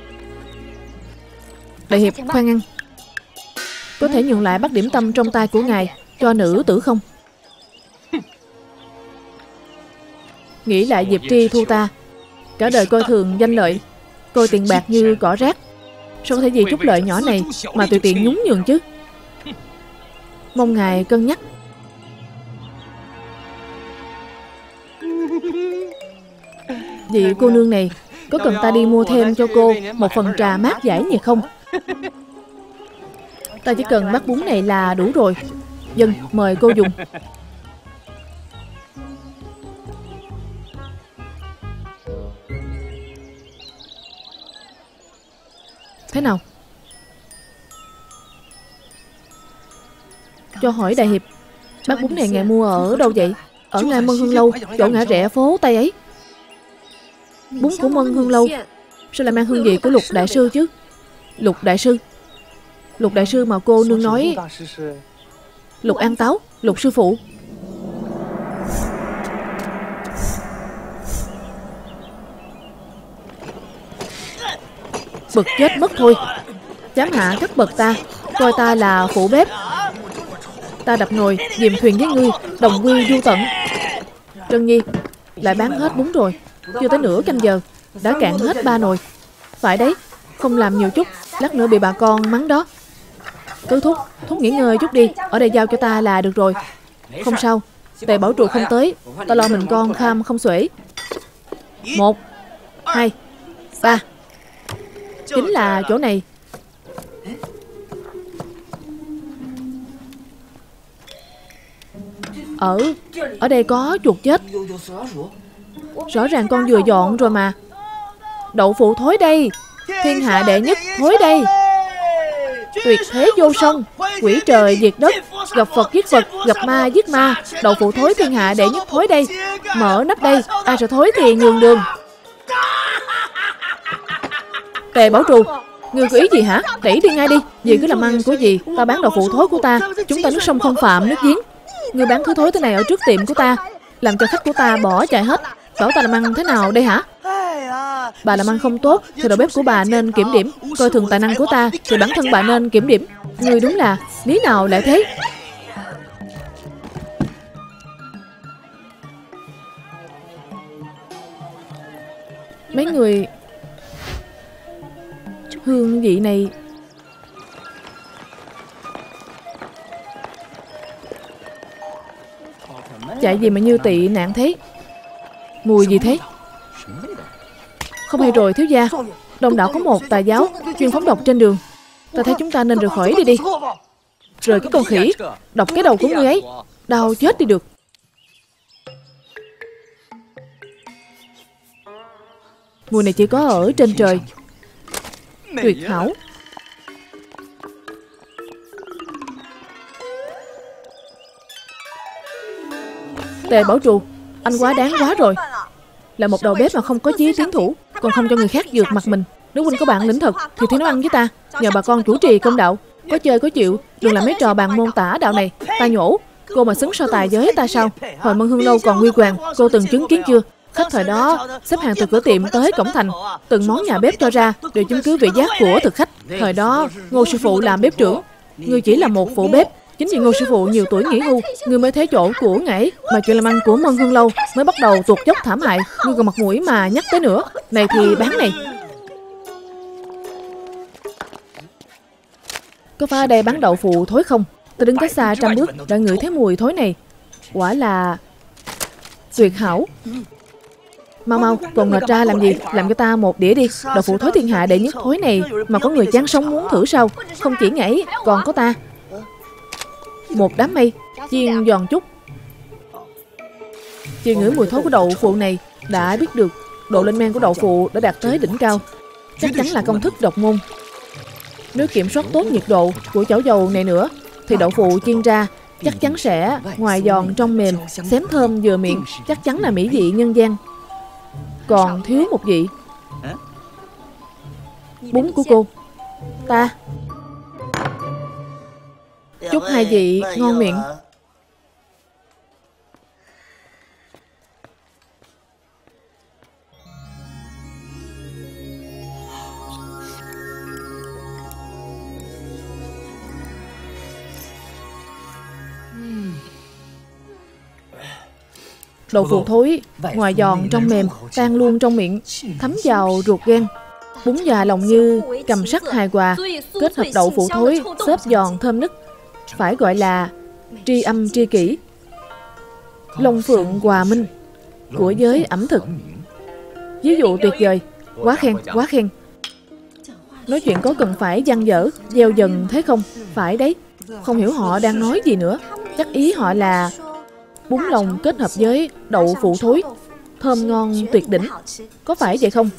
Đại hiệp khoan ăn. Có thể nhường lại bát điểm tâm trong tay của ngài cho nữ tử không? Nghĩ lại Diệp Tri thu ta, cả đời coi thường danh lợi, coi tiền bạc như cỏ rác. Sao có thể vì chút lợi nhỏ này mà tùy tiện nhún nhường chứ? Mong ngài cân nhắc. Vị cô nương này Có cần ta đi mua thêm cho cô một phần trà mát giải nhiệt không? Ta chỉ cần bát bún này là đủ rồi. Dân, mời cô dùng. Thế nào? Cho hỏi đại hiệp, bát bún này ngài mua ở đâu vậy? Ở ngay Mân Hương Lâu, chỗ ngã rẽ phố Tây ấy. Bún của Mân Hương Lâu sao lại mang hương vị của Lục đại sư chứ? Lục đại sư? Lục đại sư mà cô nương nói. Lục An Táo, Lục sư phụ. Bực chết mất thôi. Dám hạ thất bậc ta, coi ta là phụ bếp. Ta đập nồi, diềm thuyền với ngươi, đồng quy du tận. Trân Nhi, lại bán hết bún rồi. Chưa tới nửa canh giờ, đã cạn hết 3 nồi. Phải đấy, không làm nhiều chút, lát nữa bị bà con mắng đó. Tứ thúc, thúc nghỉ ngơi chút đi, ở đây giao cho ta là được rồi. Không sao, Tề Bảo Trụ không tới, ta lo mình con kham không xuể. 1, 2, 3. Chính là chỗ này. Ở đây có chuột chết. Rõ ràng con vừa dọn rồi mà. Đậu phụ thối đây, thiên hạ đệ nhất thối đây. Tuyệt thế vô song, quỷ trời diệt đất, gặp Phật giết Phật, gặp ma giết ma. Đậu phụ thối thiên hạ đệ nhất thối đây. Mở nắp đây, ai sợ thối thì nhường đường. Tề Bảo Trù, ngươi có ý gì hả? Đẩy đi ngay đi. Dì cứ làm ăn của dì, ta bán đậu phụ thối của ta. Chúng ta nước sông không phạm nước giếng. Ngươi bán thứ thối thế này ở trước tiệm của ta, làm cho khách của ta bỏ chạy hết. Bảo ta làm ăn thế nào đây hả? Bà làm ăn không tốt thì đầu bếp của bà nên kiểm điểm. Coi thường tài năng của ta thì bản thân bà nên kiểm điểm. Ngươi đúng là lý nào lại thế. Mấy người hương vị này chạy gì mà như tị nạn thế? Mùi gì thế? Không hay rồi thiếu gia, Đông đảo có một tà giáo chuyên phóng độc trên đường. Ta thấy chúng ta nên rời khỏi đi. Rồi cái con khỉ, độc cái đầu của ngươi ấy, đau chết đi được. Mùi này chỉ có ở trên trời. Tuyệt hảo. Tề Bảo Trù, anh quá đáng quá rồi. Là một đầu bếp mà không có chí tiến thủ, còn không cho người khác vượt mặt mình. Nếu huynh có bản lĩnh thật thì thi nấu ăn với ta, nhờ bà con chủ trì công đạo. Có chơi có chịu, đừng làm mấy trò bàn môn tả đạo này. Ta nhổ, cô mà xứng so tài với ta sao? Hồi Mân Hương Lâu còn huy hoàng, cô từng chứng kiến chưa? Khách thời đó xếp hàng từ cửa tiệm tới cổng thành, từng món nhà bếp cho ra đều chứng cứ vị giác của thực khách. Thời đó Ngô sư phụ làm bếp trưởng, ngươi chỉ là một phụ bếp. Chính vì Ngô sư phụ nhiều tuổi nghỉ hưu, ngươi mới thế chỗ của ngài. Mà chuyện làm ăn của Mân Hương Lâu mới bắt đầu tuột dốc thảm hại, ngươi còn mặt mũi mà nhắc tới nữa. Này thì bán này. Có phải ở đây bán đậu phụ thối không? Tôi đứng cách xa 100 bước đã ngửi thấy mùi thối này. Quả là tuyệt hảo. Mau mau, còn ngợt ra làm gì? Làm cho ta một đĩa đi. Đậu phụ thối thiên hạ đệ nhất thối này mà có người chán sống muốn thử sao? Không chỉ ngảy, còn có ta. Một đám mây, chiên giòn chút. Chỉ ngửi mùi thối của đậu phụ này đã biết được độ lên men của đậu phụ đã đạt tới đỉnh cao. Chắc chắn là công thức độc môn. Nếu kiểm soát tốt nhiệt độ của chảo dầu này nữa thì đậu phụ chiên ra chắc chắn sẽ ngoài giòn trong mềm, xém thơm vừa miệng, chắc chắn là mỹ vị nhân gian. Còn thiếu một vị. Bún của cô. Ta. Chúc hai vị ngon miệng. Đậu phụ thối, ngoài giòn trong mềm, tan luôn trong miệng, thấm vào ruột gan. Bún già lòng như cầm sắc hài hòa, kết hợp đậu phụ thối, xốp giòn thơm nức, phải gọi là tri âm tri kỷ, long phượng hòa minh của giới ẩm thực. Ví dụ tuyệt vời, Quá khen, quá khen. Nói chuyện có cần phải dang dở, gieo dần thế không? Phải đấy. Không hiểu họ đang nói gì nữa. Chắc ý họ là bún lòng kết hợp với đậu phụ thối, thơm ngon tuyệt đỉnh. Có phải vậy không?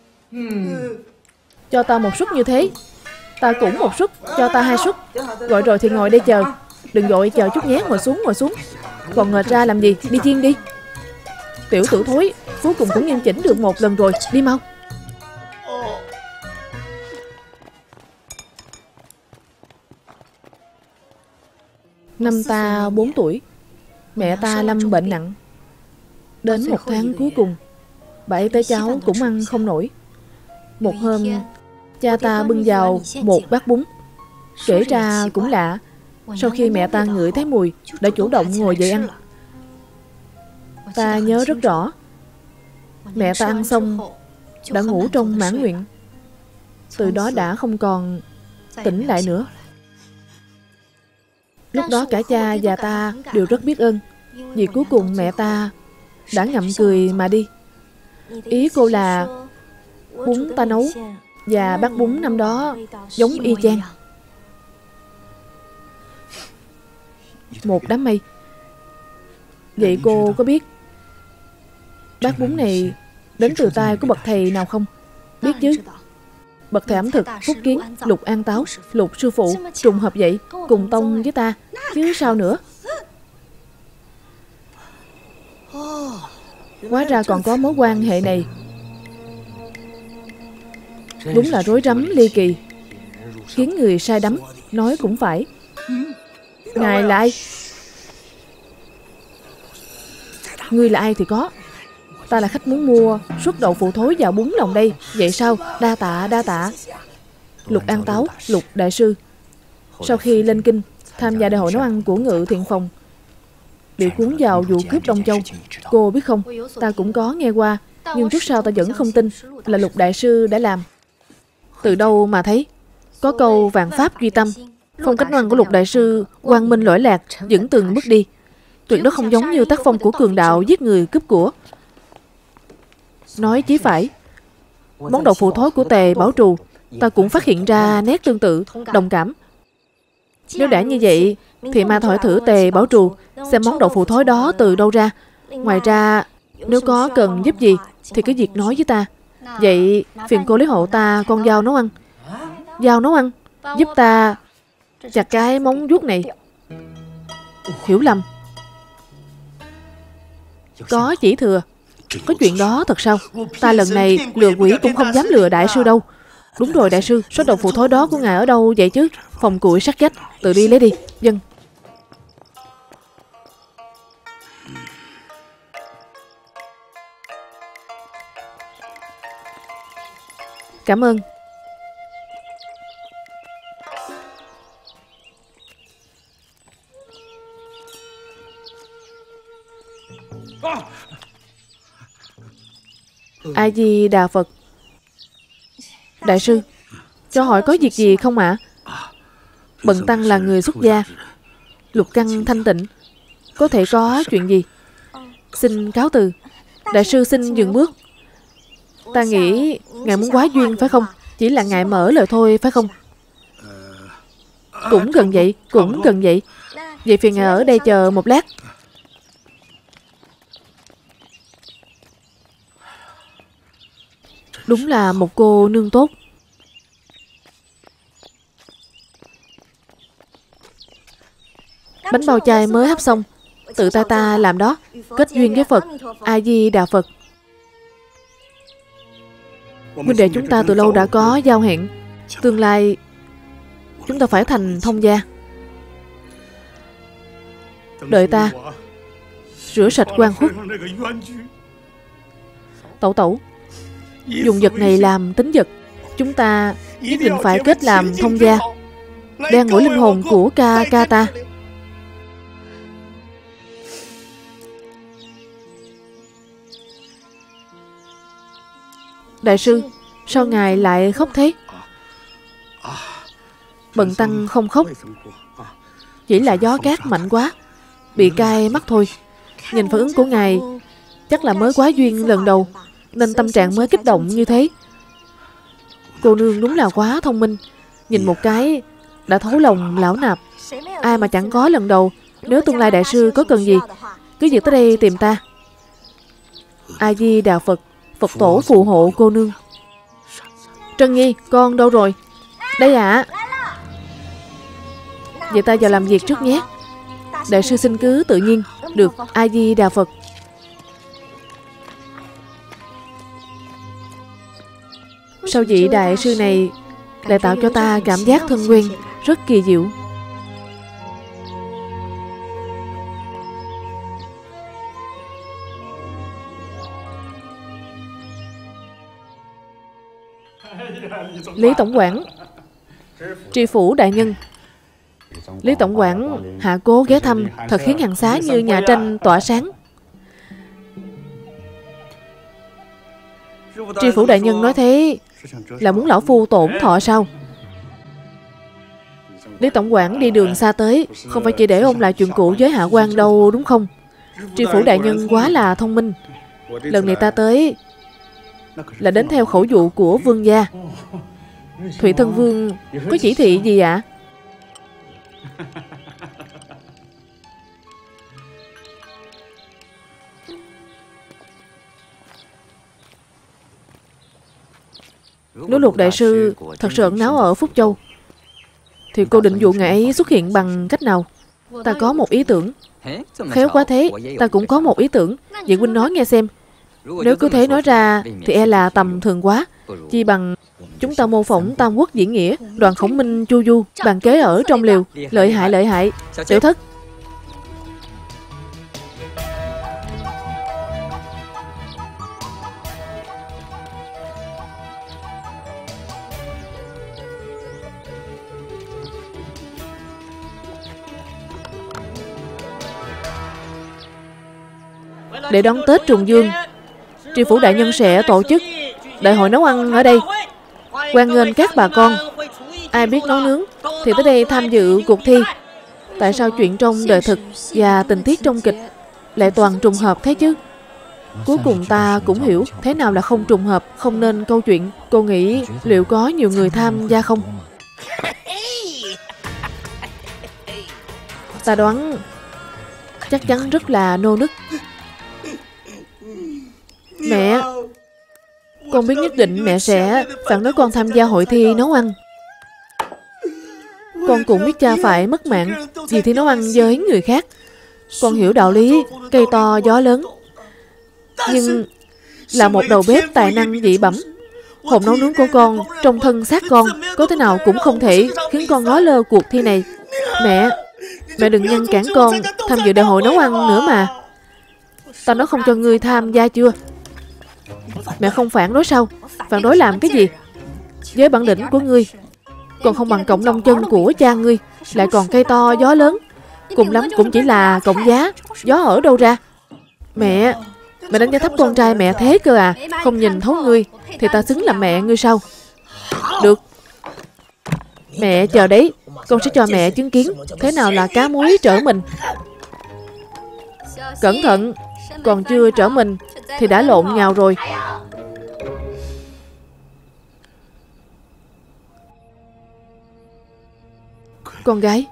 Cho ta một suất như thế. Ta cũng một suất. Cho ta 2 suất. Gọi rồi thì ngồi đây chờ. Đừng vội, chờ chút nhé. Ngồi xuống, ngồi xuống. Còn ngồi ra làm gì? Đi chiên đi. Tiểu tử thối, cuối cùng cũng nghiêm chỉnh được một lần rồi. Đi mau. Năm ta 4 tuổi, mẹ ta lâm bệnh nặng. Đến 1 tháng cuối cùng, bà ấy tới cháu cũng ăn không nổi. Một hôm, cha ta bưng vào một bát bún. Kể ra cũng lạ, sau khi mẹ ta ngửi thấy mùi, đã chủ động ngồi dậy ăn. Ta nhớ rất rõ, mẹ ta ăn xong đã ngủ trong mãn nguyện. Từ đó đã không còn tỉnh lại nữa. Lúc đó cả cha và ta đều rất biết ơn, vì cuối cùng mẹ ta đã ngậm cười mà đi. Ý cô là bún ta nấu và bát bún năm đó giống y chang. Một đám mây. Vậy cô có biết bát bún này đến từ tay của bậc thầy nào không? Biết chứ. Bậc thầy ẩm thực Phúc Kiến, Lục An Táo, Lục sư phụ, trùng hợp vậy, cùng tông với ta, chứ sao nữa. Hóa ra còn có mối quan hệ này. Đúng là rối rắm ly kỳ, khiến người sai đắm. Nói cũng phải. Ngài là ai? Ngươi là ai thì có. Ta là khách muốn mua suất đậu phụ thối vào bún lòng đây. Vậy sao? Đa tạ, đa tạ. Lục An Táo, Lục đại sư. Sau khi lên kinh tham gia đại hội nấu ăn của Ngự Thiện Phòng, bị cuốn vào vụ cướp Đông Châu. Cô biết không, ta cũng có nghe qua, nhưng trước sau ta vẫn không tin là Lục đại sư đã làm. Từ đâu mà thấy? Có câu vạn pháp duy tâm. Phong cách nấu ăn của Lục đại sư quang minh lỗi lạc, vững từng bước đi. Tuyệt đối không giống như tác phong của cường đạo giết người cướp của. Nói chí phải. Món đậu phụ thối của Tề Bảo Trù, ta cũng phát hiện ra nét tương tự, đồng cảm. Nếu đã như vậy, thì ma hỏi thử Tề Bảo Trù xem món đậu phụ thối đó từ đâu ra. Ngoài ra, nếu có cần giúp gì thì cứ việc nói với ta. Vậy phiền cô lấy hộ ta con dao nấu ăn. Dao nấu ăn? Giúp ta chặt cái móng vuốt này. Hiểu lầm. Có chỉ thừa. Có chuyện đó thật sao? Ta lần này lừa quỷ cũng không dám lừa đại sư đâu. Đúng rồi đại sư, số đậu phụ thối đó của ngài ở đâu vậy chứ? Phòng củi sát vách, tự đi lấy đi. Vâng. Cảm ơn. A Di Đà Phật. Đại sư, cho hỏi có việc gì không ạ? Bần tăng là người xuất gia, lục căn thanh tịnh, có thể có chuyện gì? Xin cáo từ. Đại sư xin dừng bước. Ta nghĩ ngài muốn quá duyên phải không? Chỉ là ngài mở lời thôi phải không? Cũng gần vậy, cũng gần vậy. Vậy phiền ngài ở đây chờ một lát. Đúng là một cô nương tốt. Bánh bao chay mới hấp xong, tự tay ta làm đó, kết duyên với Phật. A Di Đà Phật. Huynh đệ chúng ta từ lâu đã có giao hẹn, tương lai chúng ta phải thành thông gia. Đợi ta rửa sạch oan khuất. Tẩu tẩu, dùng vật này làm tính vật. Chúng ta nhất định phải kết làm thông gia, đen ngủi linh hồn của ca ca ta. Đại sư, sao ngài lại khóc thế? Bần tăng không khóc, chỉ là gió cát mạnh quá, bị cay mắt thôi. Nhìn phản ứng của ngài, chắc là mới quá duyên lần đầu, nên tâm trạng mới kích động như thế. Cô nương đúng là quá thông minh. Nhìn một cái đã thấu lòng lão nạp. Ai mà chẳng có lần đầu. Nếu tương lai đại sư có cần gì, cứ việc tới đây tìm ta. A Di Đà Phật. Phật tổ phù hộ cô nương. Trân Nhi, con đâu rồi? Đây ạ. Vậy ta vào làm việc trước nhé. Đại sư xin cứ tự nhiên. Được, A Di Đà Phật. Sao vị đại sư này lại tạo cho ta cảm giác thân quen, rất kỳ diệu. Lý tổng quản, tri phủ đại nhân. Lý tổng quản hạ cố ghé thăm, thật khiến hàng xá như nhà tranh tỏa sáng. Tri phủ đại nhân nói thế là muốn lão phu tổn thọ sao? Lý tổng quản đi đường xa tới, không phải chỉ để ôn lại chuyện cũ với hạ quan đâu, đúng không? Tri phủ đại nhân quá là thông minh. Lần này ta tới là đến theo khẩu dụ của vương gia. Thụy Thân Vương có chỉ thị gì ạ? Nếu Lục đại sư thật sự ẩn náu ở Phúc Châu, thì cô định dụ ngài ấy xuất hiện bằng cách nào? Ta có một ý tưởng. Khéo quá thế, ta cũng có một ý tưởng. Vậy huynh nói nghe xem. Nếu cứ thế nói ra thì e là tầm thường quá. Chi bằng chúng ta mô phỏng Tam Quốc diễn nghĩa, Đoàn Khổng Minh Chu Du, bàn kế ở trong liều. Lợi hại, lợi hại. Tiểu thất. Để đón Tết Trùng Dương, tri phủ đại nhân sẽ tổ chức đại hội nấu ăn ở đây. Hoan nghênh các bà con. Ai biết nấu nướng thì tới đây tham dự cuộc thi. Tại sao chuyện trong đời thực và tình tiết trong kịch lại toàn trùng hợp thế chứ? Cuối cùng ta cũng hiểu thế nào là không trùng hợp, không nên câu chuyện. Cô nghĩ liệu có nhiều người tham gia không? Ta đoán chắc chắn rất là nô nức. Mẹ, con biết nhất định mẹ sẽ phản đối con tham gia hội thi nấu ăn. Con cũng biết cha phải mất mạng vì thi nấu ăn với người khác. Con hiểu đạo lý cây to gió lớn. Nhưng là một đầu bếp tài năng dị bẩm, hồn nấu nướng của con trong thân xác con có thế nào cũng không thể khiến con ngó lơ cuộc thi này. Mẹ đừng ngăn cản con tham dự đại hội nấu ăn nữa mà. Ta nói không cho ngươi tham gia chưa? Mẹ không phản đối sao? Phản đối làm cái gì? Với bản lĩnh của ngươi còn không bằng cọng lông chân của cha ngươi, lại còn cây to gió lớn. Cùng lắm cũng chỉ là cọng giá, gió ở đâu ra? Mẹ đánh giá thấp con trai mẹ thế cơ à? Không nhìn thấu ngươi thì ta xứng làm mẹ ngươi sao? Được, mẹ chờ đấy. Con sẽ cho mẹ chứng kiến thế nào là cá muối trở mình. Cẩn thận, còn chưa trở mình thì đã lộn nhào rồi. Con gái,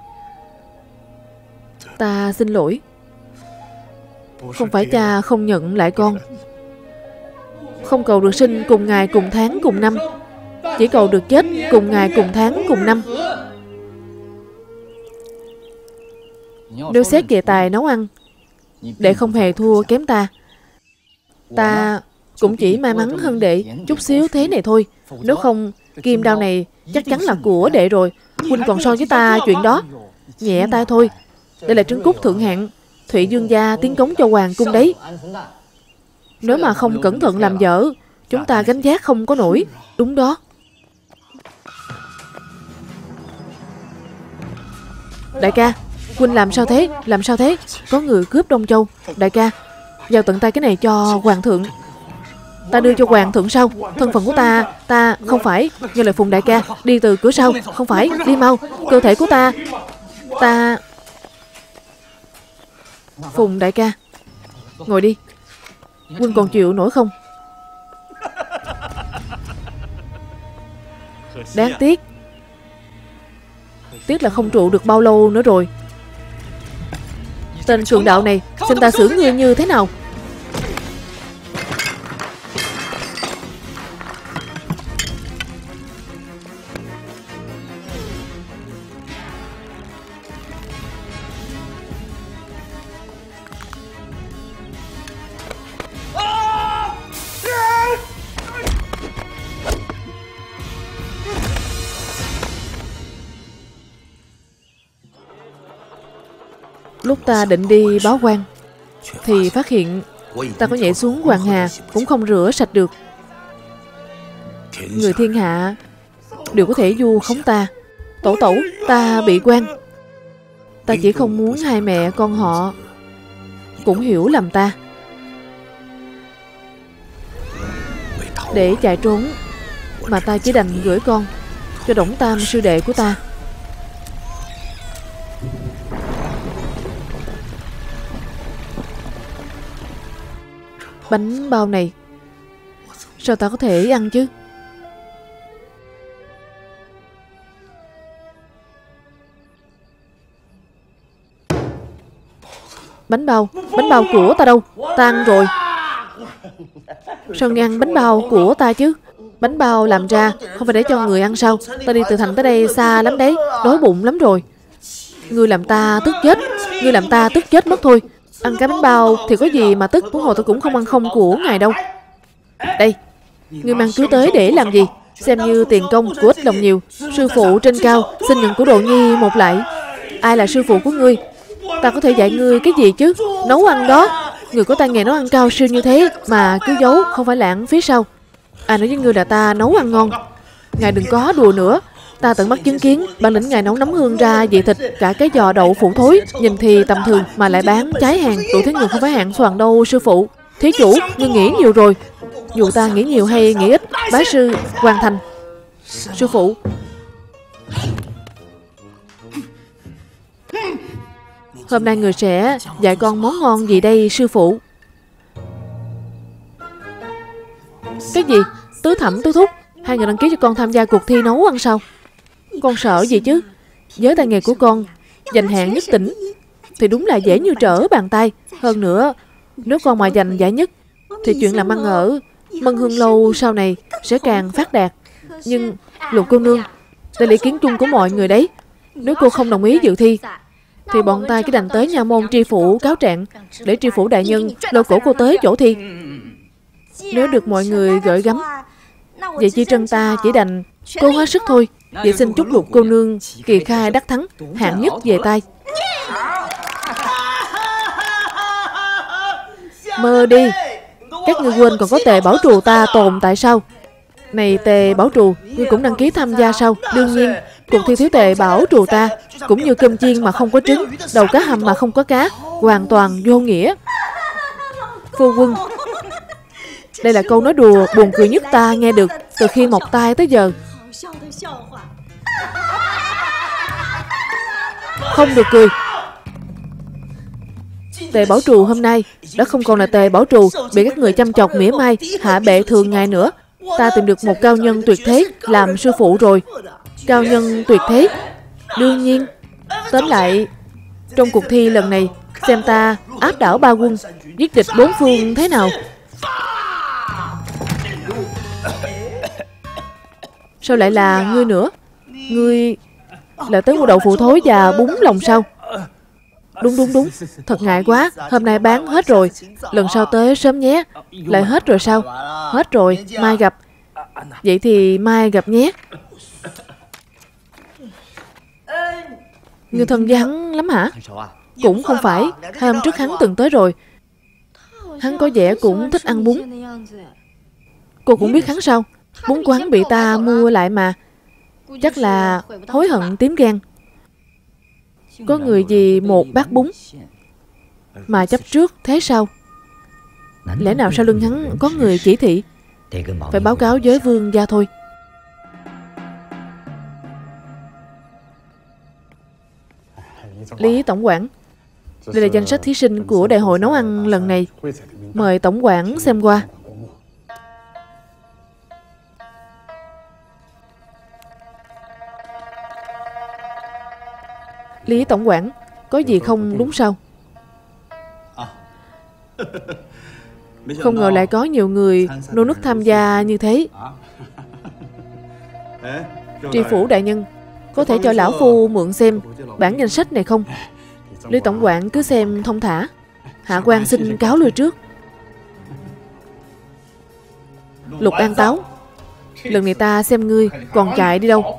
ta xin lỗi. Không phải cha không nhận lại con, không cầu được sinh cùng ngày cùng tháng cùng năm, chỉ cầu được chết cùng ngày cùng tháng cùng năm. Nếu xét về tài nấu ăn, đệ không hề thua kém ta. Ta cũng chỉ may mắn hơn đệ chút xíu thế này thôi. Nếu không, kim đao này chắc chắn là của đệ rồi. Huynh còn so với ta chuyện đó. Nhẹ tay thôi. Đây là trứng cút thượng hạng, Thụy Dương gia tiến cống cho hoàng cung đấy. Nếu mà không cẩn thận làm dở, chúng ta gánh vác không có nổi. Đúng đó. Đại ca, huynh làm sao thế? Làm sao thế? Có người cướp Đông Châu. Đại ca, giao tận tay cái này cho hoàng thượng. Ta đưa cho hoàng thượng sao? Thân phận của ta không phải. Nghe lời Phùng đại ca, đi từ cửa sau. Không phải, đi mau. Cơ thể của ta. Phùng đại ca, ngồi đi. Huynh còn chịu nổi không? Đáng tiếc. Tiếc là không trụ được bao lâu nữa rồi. Tên cường đạo này, xem ta xử ngươi như thế nào. Lúc ta định đi báo quan thì phát hiện ta có nhảy xuống Hoàng Hà cũng không rửa sạch được. Người thiên hạ đều có thể vu khống ta. Tổ tẩu, ta bị quan. Ta chỉ không muốn hai mẹ con họ cũng hiểu lầm ta. Để chạy trốn mà ta chỉ đành gửi con cho Đổng Tam sư đệ của ta. Bánh bao này sao ta có thể ăn chứ? Bánh bao của ta đâu? Ta ăn rồi. Sao ngươi ăn bánh bao của ta chứ? Bánh bao làm ra không phải để cho người ăn sao? Ta đi từ thành tới đây xa lắm đấy, đói bụng lắm rồi. Ngươi làm ta tức chết. Ngươi làm ta tức chết mất thôi. Ăn cái bánh bao thì có gì mà tức. Huống hồ tôi cũng không ăn không của ngài đâu. Đây, ngươi mang túi tới để làm gì? Xem như tiền công của ít lòng nhiều. Sư phụ trên cao xin nhận của Đồ Nhi một lại. Ai là sư phụ của ngươi? Ta có thể dạy ngươi cái gì chứ? Nấu ăn đó. Người có tay nghề nấu ăn cao siêu như thế mà cứ giấu, không phải lãng phí sao? Ai nói với ngươi là ta nấu ăn ngon? Ngài đừng có đùa nữa. Ta tận mắt chứng kiến bản lĩnh ngài nấu nấm hương ra vị thịt, cả cái giò đậu phụ thối, nhìn thì tầm thường mà lại bán trái hàng. Đủ thế người không phải hạng soàn đâu sư phụ. Thí chủ, ngươi nghĩ nhiều rồi. Dù ta nghĩ nhiều hay nghĩ ít, bái sư hoàn thành. Sư phụ, hôm nay người sẽ dạy con món ngon gì đây sư phụ? Cái gì? Tứ thẩm tứ thúc hai người đăng ký cho con tham gia cuộc thi nấu ăn sao? Con sợ gì chứ? Với tay nghề của con, giành hạng nhất tỉnh thì đúng là dễ như trở bàn tay. Hơn nữa, nếu con mà giành giải nhất thì chuyện làm ăn ở Mân Hương Lâu sau này sẽ càng phát đạt. Nhưng Lục cô nương, đây là ý kiến chung của mọi người đấy. Nếu cô không đồng ý dự thi thì bọn ta chỉ đành tới nha môn tri phủ cáo trạng, để tri phủ đại nhân lôi cổ cô tới chỗ thi. Nếu được mọi người gửi gắm, vậy chi trân ta chỉ đành cố hết sức thôi. Vậy xin chúc Lục cô nương kỳ khai đắc thắng, hạng nhất về tay. Mơ đi. Các ngươi quên còn có Tề Bảo Trù ta tồn tại sao? Này Tề Bảo Trù, ngươi cũng đăng ký tham gia sao? Đương nhiên, cuộc thi thiếu Tề Bảo Trù ta cũng như cơm chiên mà không có trứng, đầu cá hầm mà không có cá, hoàn toàn vô nghĩa. Phu quân, đây là câu nói đùa buồn cười nhất ta nghe được từ khi mọc tai tới giờ. Không được cười. Tề Bảo Trù hôm nay đã không còn là Tề Bảo Trù bị các người chăm chọc mỉa mai hạ bệ thường ngày nữa. Ta tìm được một cao nhân tuyệt thế làm sư phụ rồi. Cao nhân tuyệt thế. Đương nhiên, tóm lại, trong cuộc thi lần này, xem ta áp đảo ba quân, giết địch bốn phương thế nào. Sao lại là ngươi nữa? Ngươi là tới mua đậu phụ thối và bún lòng sao? Đúng, thật ngại quá. Hôm nay bán hết rồi. Lần sau tới sớm nhé. Lại hết rồi sao? Hết rồi, mai gặp. Vậy thì mai gặp nhé. Ngươi thân với hắn lắm hả? Cũng không phải. 2 hôm trước hắn từng tới rồi. Hắn có vẻ cũng thích ăn bún. Cô cũng biết hắn sao? Bún của hắn bị ta mua lại mà. Chắc là hối hận tím gan. Có người vì một bát bún mà chấp trước thế sao? Lẽ nào sau lưng hắn có người chỉ thị? Phải báo cáo với vương gia thôi. Lý tổng quản, đây là danh sách thí sinh của đại hội nấu ăn lần này. Mời tổng quản xem qua. Lý tổng quản, có gì không đúng sao? Không ngờ lại có nhiều người nô nức tham gia như thế. Tri phủ đại nhân, có thể cho lão phu mượn xem bản danh sách này không? Lý tổng quản cứ xem thông thả. Hạ quan xin cáo lui trước. Lục An Táo, lần này ta xem ngươi còn chạy đi đâu.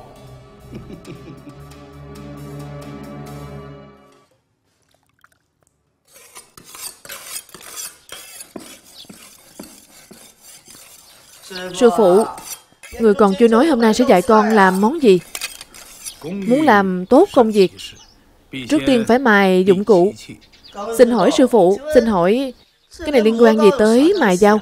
Sư phụ, người còn chưa nói hôm nay sẽ dạy con làm món gì. Muốn làm tốt công việc, trước tiên phải mài dụng cụ. Xin hỏi sư phụ, xin hỏi cái này liên quan gì tới mài dao?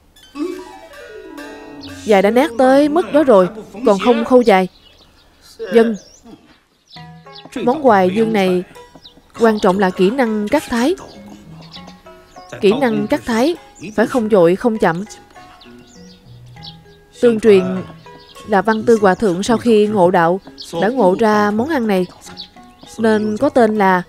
Dài đã nát tới mức đó rồi, còn không khâu dài. Dân, món hoài dương này quan trọng là kỹ năng cắt thái. Kỹ năng cắt thái phải không vội không chậm. Tương truyền là Văn Tư Hòa Thượng sau khi ngộ đạo đã ngộ ra món ăn này, nên có tên là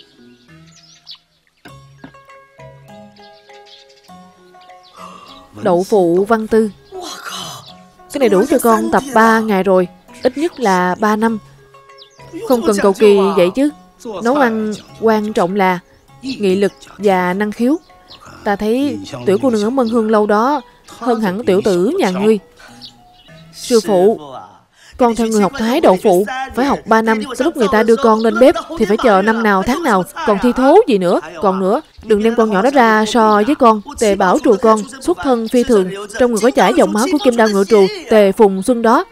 đậu phụ Văn Tư. Cái này đủ cho con tập 3 ngày rồi, ít nhất là 3 năm. Không cần cầu kỳ vậy chứ. Nấu ăn quan trọng là nghị lực và năng khiếu. Ta thấy tiểu cô nương ở Mân Hương lâu đó hơn hẳn tiểu tử nhà ngươi. Sư phụ, con theo người học thái đậu phụ phải học 3 năm. Tới lúc người ta đưa con lên bếp thì phải chờ năm nào tháng nào. Còn thi thố gì nữa. Còn nữa, đừng đem con nhỏ đó ra so với con. Tề Bảo Trù con xuất thân phi thường, trong người có chảy dòng máu của Kim Đao Ngự Trù Tề Phùng Xuân đó.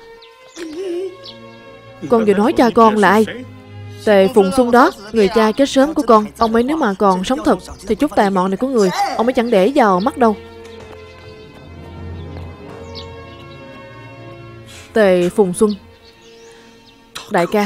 Con vừa nói cha con là ai? Tề Phùng Xuân đó, người cha chết sớm của con. Ông ấy nếu mà còn sống thật thì chút tài mọn này của người ông ấy chẳng để vào mắt đâu. Tề Phùng Xuân. Đại ca,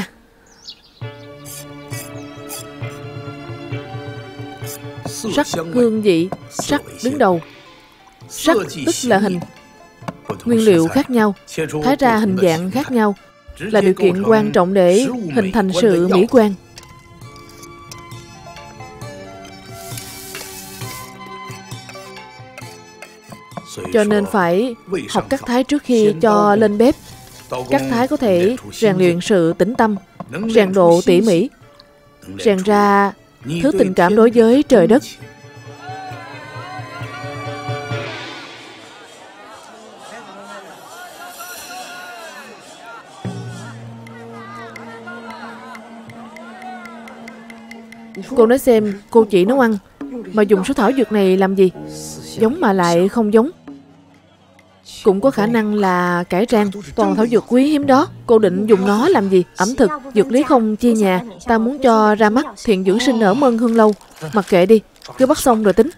sắc cương vị, sắc đứng đầu. Sắc tức là hình. Nguyên liệu khác nhau, thái ra hình dạng khác nhau là điều kiện quan trọng để hình thành sự mỹ quan. Cho nên phải học cắt thái trước khi cho lên bếp. Cắt thái có thể rèn luyện sự tĩnh tâm, rèn độ tỉ mỉ, rèn ra thứ tình cảm đối với trời đất. Cô nói xem, cô chỉ nấu ăn mà dùng số thảo dược này làm gì? Giống mà lại không giống. Cũng có khả năng là cải trang. Toàn thảo dược quý hiếm đó, cô định dùng nó làm gì? Ẩm thực, dược lý không chia nhà. Ta muốn cho ra mắt Thiện Dưỡng Sinh ở Mân Hương lâu. Mặc kệ đi, cứ bắt xong rồi tính.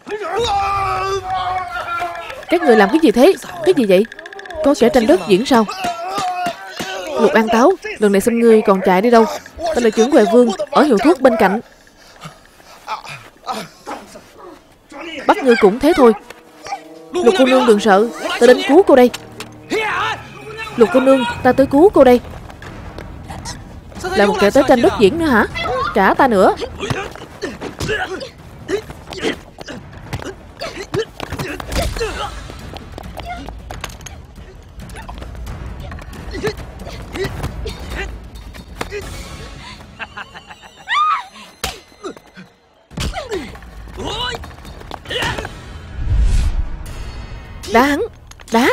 Các người làm cái gì thế? Cái gì vậy? Có kẻ tranh đất diễn sao? Lục An Táo, lần này xem ngươi còn chạy đi đâu. Ta là trưởng Huệ Vương ở hiệu thuốc bên cạnh. Bắt ngươi cũng thế thôi. Lục cô nương đừng sợ, ta đến cứu cô đây. Lục cô nương, ta tới cứu cô đây. Lại một kẻ tới tranh đất diễn nữa hả? Trả ta nữa. Đá hắn, đá.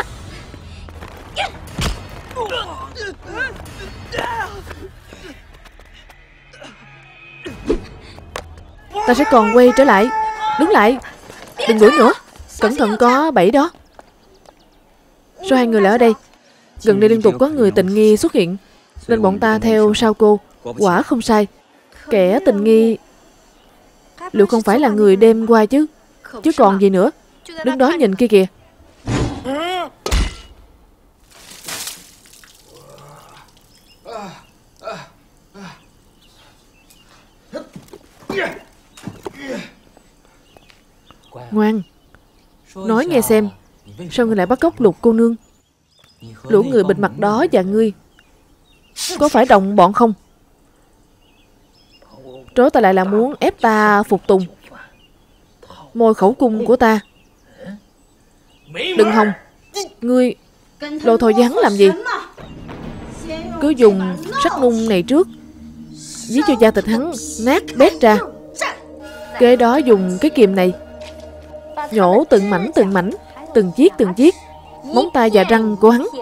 Ta sẽ còn quay trở lại. Đứng lại, đừng đuổi nữa. Cẩn thận có bẫy đó. Sao hai người lại ở đây? Gần đây liên tục có người tình nghi xuất hiện, nên bọn ta theo sau cô. Quả không sai. Kẻ tình nghi liệu không phải là người đêm qua chứ? Chứ còn gì nữa. Đứng đó nhìn kia kìa. Ngoan, nói nghe xem, sao ngươi lại bắt cóc Lục cô nương? Lũ người bịt mặt đó và ngươi có phải đồng bọn không? Trối ta lại là muốn ép ta phục tùng, môi khẩu cung của ta. Đừng hòng. Ngươi lôi thôi với hắn làm gì? Cứ dùng sắt nung này trước, giết cho da thịt hắn nát bét ra. Kế đó dùng cái kìm này nhổ từng mảnh, từng chiếc móng tay và răng của hắn.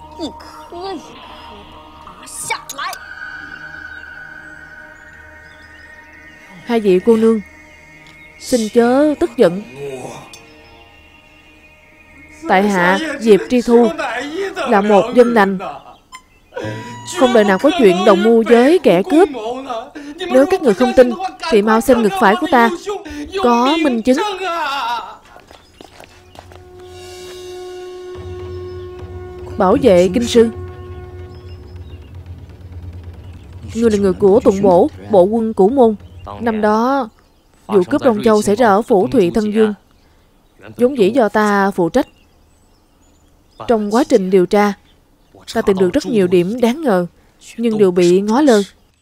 Hai vị cô nương, xin chớ tức giận. Tại hạ Diệp Tri Thu là một dân lành, không đời nào có chuyện đồng mưu với kẻ cướp. Nếu các người không tin thì mau xem ngực phải của ta, có minh chứng. Bảo vệ kinh sư, ngươi là người của Tùng Bổ, bộ quân Cửu Môn. Năm đó vụ cướp Đông Châu xảy ra ở phủ Thụy Thân Dương, vốn dĩ do ta phụ trách. Trong quá trình điều tra, ta tìm được rất nhiều điểm đáng ngờ, nhưng đều bị ngó lơ.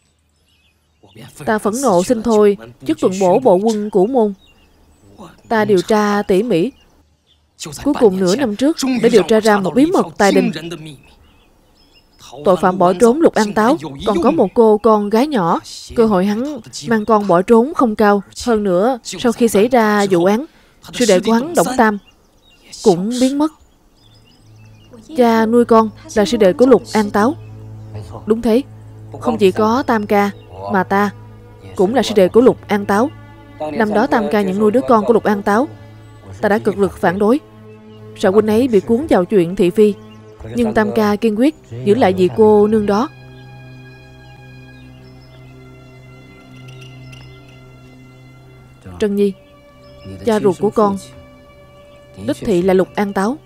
Ta phẫn nộ xin thôi chức tuần bổ bộ quân Cửu Môn. Ta điều tra tỉ mỉ, cuối cùng nửa năm trước đã điều tra ra một bí mật tài đình. Tội phạm bỏ trốn Lục An Táo còn có một cô con gái nhỏ. Cơ hội hắn mang con bỏ trốn không cao. Hơn nữa, sau khi xảy ra vụ án, sư đệ của hắn Đổng Tam cũng biến mất. Cha nuôi con là sư đệ của Lục An Táo. Đúng thế, không chỉ có Tam ca, mà ta cũng là sư đệ của Lục An Táo. Năm đó Tam ca nhận nuôi đứa con của Lục An Táo. Ta đã cực lực phản đối, sợ huynh ấy bị cuốn vào chuyện thị phi, nhưng Tam ca kiên quyết giữ lại vị cô nương đó. Trân Nhi, cha ruột của con đích thị là Lục An Táo,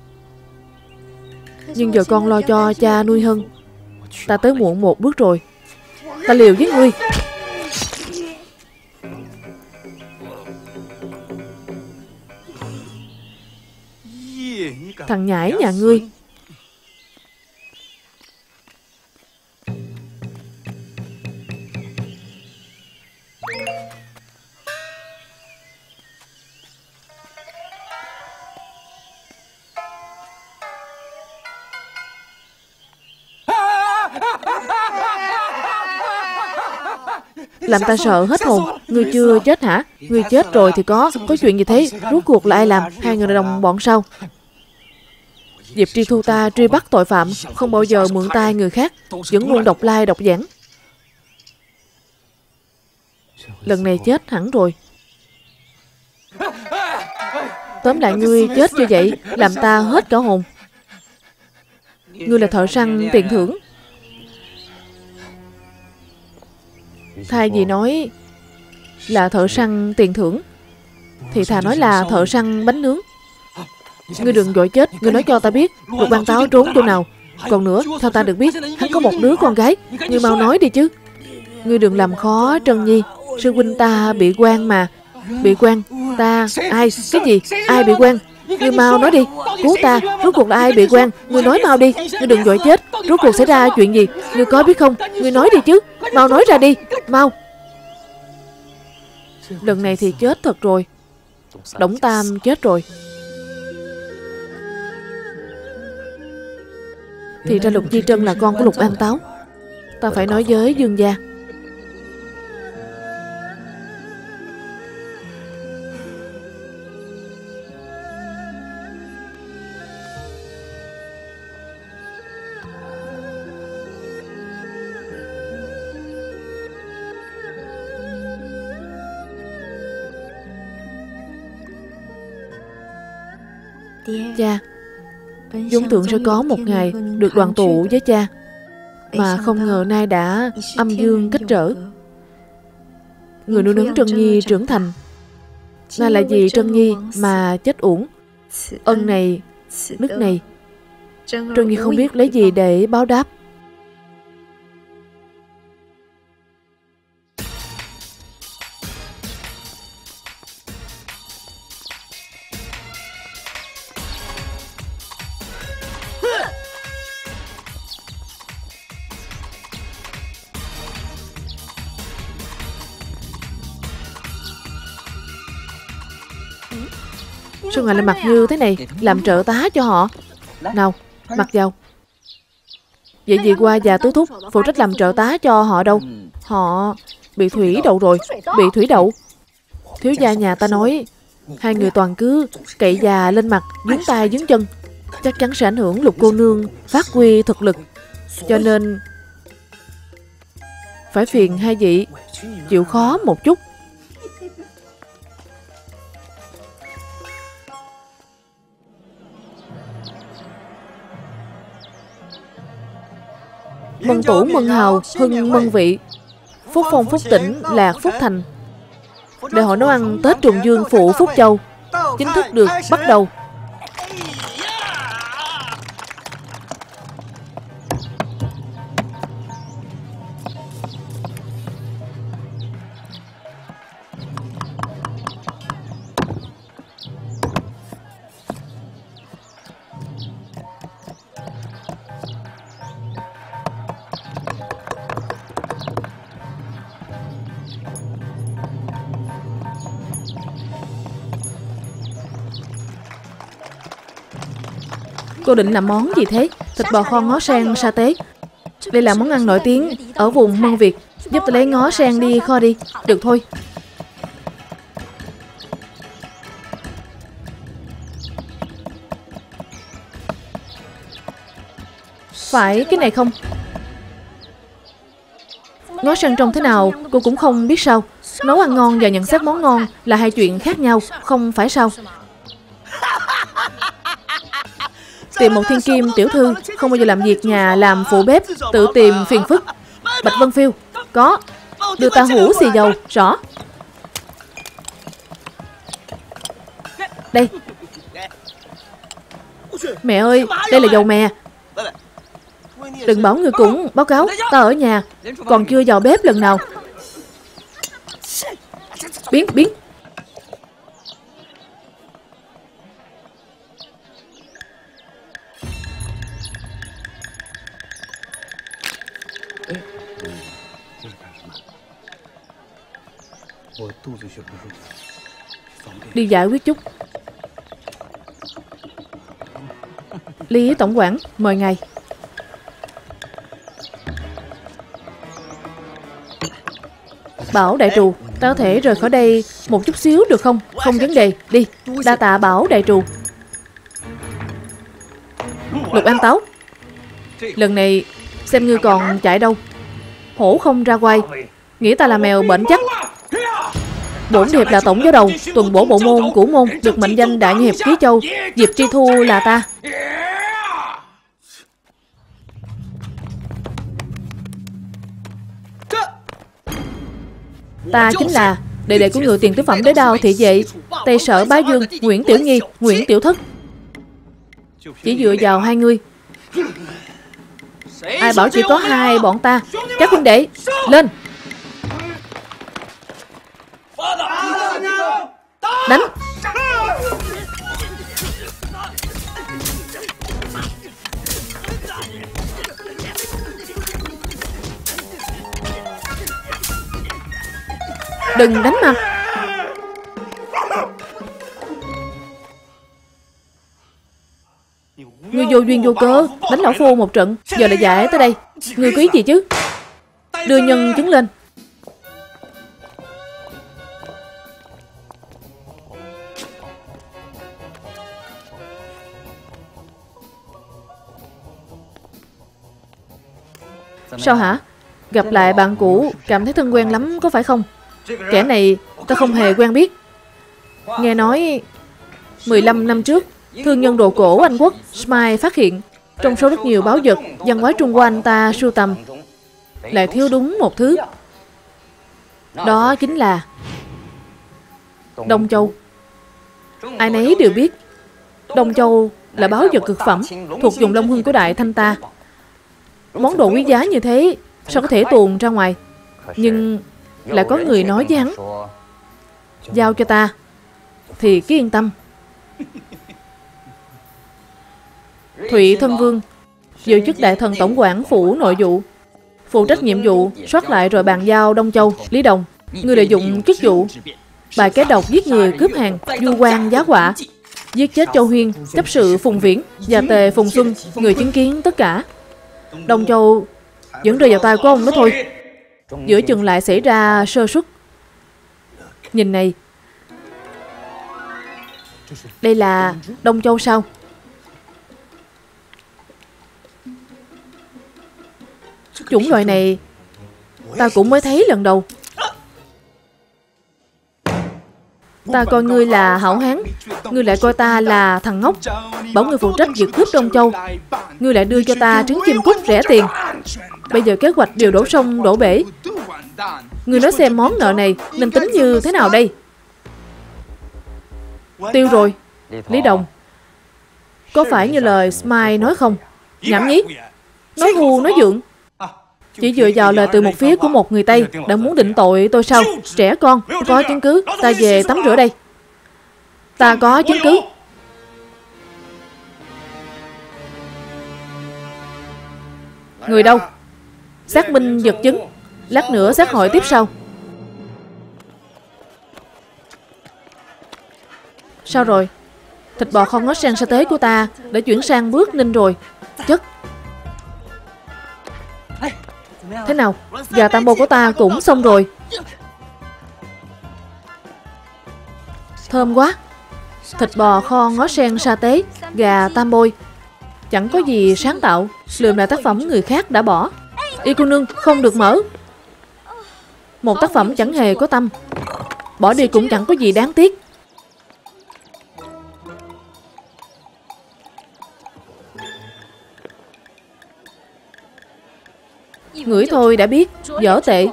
nhưng giờ con lo cho cha nuôi hơn. Ta tới muộn một bước rồi. Ta liều với ngươi. Thằng nhãi nhà ngươi. Làm ta sợ hết hồn. Ngươi chưa chết hả? Ngươi chết rồi thì có chuyện gì thế? Rốt cuộc là ai làm? Hai người đồng bọn sao? Diệp Tri Thu ta truy bắt tội phạm, không bao giờ mượn tay người khác, vẫn luôn độc lai độc giảng. Lần này chết hẳn rồi. Tóm lại ngươi chết như vậy làm ta hết cả hồn. Ngươi là thợ săn tiền thưởng. Thay vì nói là thợ săn tiền thưởng thì thà nói là thợ săn bánh nướng. Ngươi đừng vội chết. Ngươi nói cho ta biết Lục An Táo trốn chỗ nào. Còn nữa, theo ta được biết hắn có một đứa con gái. Ngươi mau nói đi chứ. Ngươi đừng làm khó Trân Nhi. Sư huynh ta bị quan mà. Bị quan? Ta? Ai? Cái gì? Ai bị quan? Ngươi mau nói đi. Cứu ta. Rốt cuộc là ai bị quan? Ngươi nói mau đi. Ngươi đừng vội chết. Rốt cuộc xảy ra chuyện gì? Ngươi có biết không? Ngươi nói đi chứ. Mau nói ra đi. Mau. Lần này thì chết thật rồi. Đổng Tam chết rồi. Thì ra Lục Di Trân là con của Lục An Táo. Ta phải nói với Dương gia. Cha, vốn tưởng sẽ có một ngày được đoàn tụ với cha, mà không ngờ nay đã âm dương cách trở. Người nuôi nấng Trân Nhi trưởng thành, nay là vì Trân Nhi mà chết uổng. Ân này, đức này, Trân Nhi không biết lấy gì để báo đáp. Sao ngài lại mặc như thế này, làm trợ tá cho họ? Nào, mặc vào. Vậy dì qua và tứ thúc phụ trách làm trợ tá cho họ đâu? Họ bị thủy đậu rồi. Bị thủy đậu. Thiếu gia nhà ta nói hai người toàn cứ cậy già lên mặt, vướng tay vướng chân, chắc chắn sẽ ảnh hưởng Lục cô nương phát huy thực lực. Cho nên phải phiền hai vị chịu khó một chút. Mân tủ mân hào, hưng mân vị, phúc phong phúc tỉnh, lạc phúc thành. Đại hội nấu ăn Tết Trùng Dương phụ Phúc Châu chính thức được bắt đầu. Cô định làm món gì thế? Thịt bò kho ngó sen sa tế. Đây là món ăn nổi tiếng ở vùng Mân Việt. Giúp tôi lấy ngó sen đi kho đi. Được thôi. Phải cái này không? Ngó sen trông thế nào cô cũng không biết sao? Nấu ăn ngon và nhận xét món ngon là hai chuyện khác nhau, không phải sao? Tìm một thiên kim tiểu thư, không bao giờ làm việc nhà, làm phụ bếp, tự tìm phiền phức. Bạch Vân Phiêu, có. Đưa ta hũ xì dầu, rõ. Đây. Mẹ ơi, đây là dầu mè. Đừng bảo người cũng báo cáo, ta ở nhà, còn chưa vào bếp lần nào. Biến, biến. Đi giải quyết chút. Lý tổng quản, mời ngài. Bảo đại trù, ta có thể rời khỏi đây một chút xíu được không? Không vấn đề, đi. Đa tạ Bảo đại trù. Lục An Táo, lần này xem ngươi còn chạy đâu. Hổ không ra quay, nghĩ ta là mèo bệnh chắc. Bổn Điệp là tổng giáo đầu tuần bổ bộ môn Cửu Môn, được mệnh danh đại hiệp Ký Châu. Diệp Tri Thu là ta. Ta chính là đệ đệ của người tiền tứ phẩm đế đao thị vệ Tây Sở Bá Dương, Nguyễn Tiểu Nhi, Nguyễn Tiểu Thất. Chỉ dựa vào hai ngươi. Ai bảo chỉ có hai bọn ta? Các huynh đệ, lên! Đánh! Đừng đánh mặt! Ngươi vô duyên vô cớ đánh lão phu một trận, giờ lại giải tới đây. Ngươi có ý gì chứ? Đưa nhân chứng lên. Sao hả? Gặp lại bạn cũ, cảm thấy thân quen lắm có phải không? Kẻ này ta không hề quen biết. Nghe nói 15 năm trước, thương nhân đồ cổ Anh Quốc Smile phát hiện trong số rất nhiều báu vật văn hóa Trung Hoa anh ta sưu tầm lại thiếu đúng một thứ. Đó chính là Đông Châu. Ai nấy đều biết Đông Châu là báu vật cực phẩm thuộc vùng Long Hưng của Đại Thanh ta. Món đồ quý giá như thế sao có thể tuồn ra ngoài? Nhưng lại có người nói với hắn, giao cho ta thì cứ yên tâm. Thụy Thân Vương giữ chức đại thần tổng quản phủ nội vụ, phụ trách nhiệm vụ soát lại rồi bàn giao Đông Châu. Lý Đồng, ngươi lợi dụng chức vụ bài kế độc giết người cướp hàng, vu oan giá họa, giết chết Châu Huyên, chấp sự Phùng Viễn và Tề Phùng Xuân, người chứng kiến tất cả. Đông Châu vẫn rơi vào tay của ông đó thôi. Giữa chừng lại xảy ra sơ suất. Nhìn này, đây là Đông Châu sao? Chủng loại này ta cũng mới thấy lần đầu. Ta coi ngươi là hảo hán, ngươi lại coi ta là thằng ngốc. Bảo ngươi phụ trách việc cướp Đông Châu, ngươi lại đưa cho ta trứng chim cút rẻ tiền. Bây giờ kế hoạch đều đổ sông đổ bể. Ngươi nói xem món nợ này nên tính như thế nào đây? Tiêu rồi. Lý Đồng, có phải như lời Smile nói không? Nhảm nhí, nói hù nói dượng. Chỉ dựa vào lời từ một phía của một người Tây đã muốn định tội tôi sao? Trẻ con, có chứng cứ, ta về tắm rửa đây. Ta có chứng cứ. Người đâu? Xác minh vật chứng, lát nữa xác hỏi tiếp sau. Sao rồi? Thịt bò không ngó sen sa tế của ta đã chuyển sang bước ninh rồi. Chất. Thế nào? Gà tam bô của ta cũng xong rồi. Thơm quá. Thịt bò kho ngó sen sa tế, gà tam bôi. Chẳng có gì sáng tạo, lượm lại tác phẩm người khác đã bỏ. Y cô nương không được mở. Một tác phẩm chẳng hề có tâm, bỏ đi cũng chẳng có gì đáng tiếc. Ngửi thôi đã biết, dở tệ.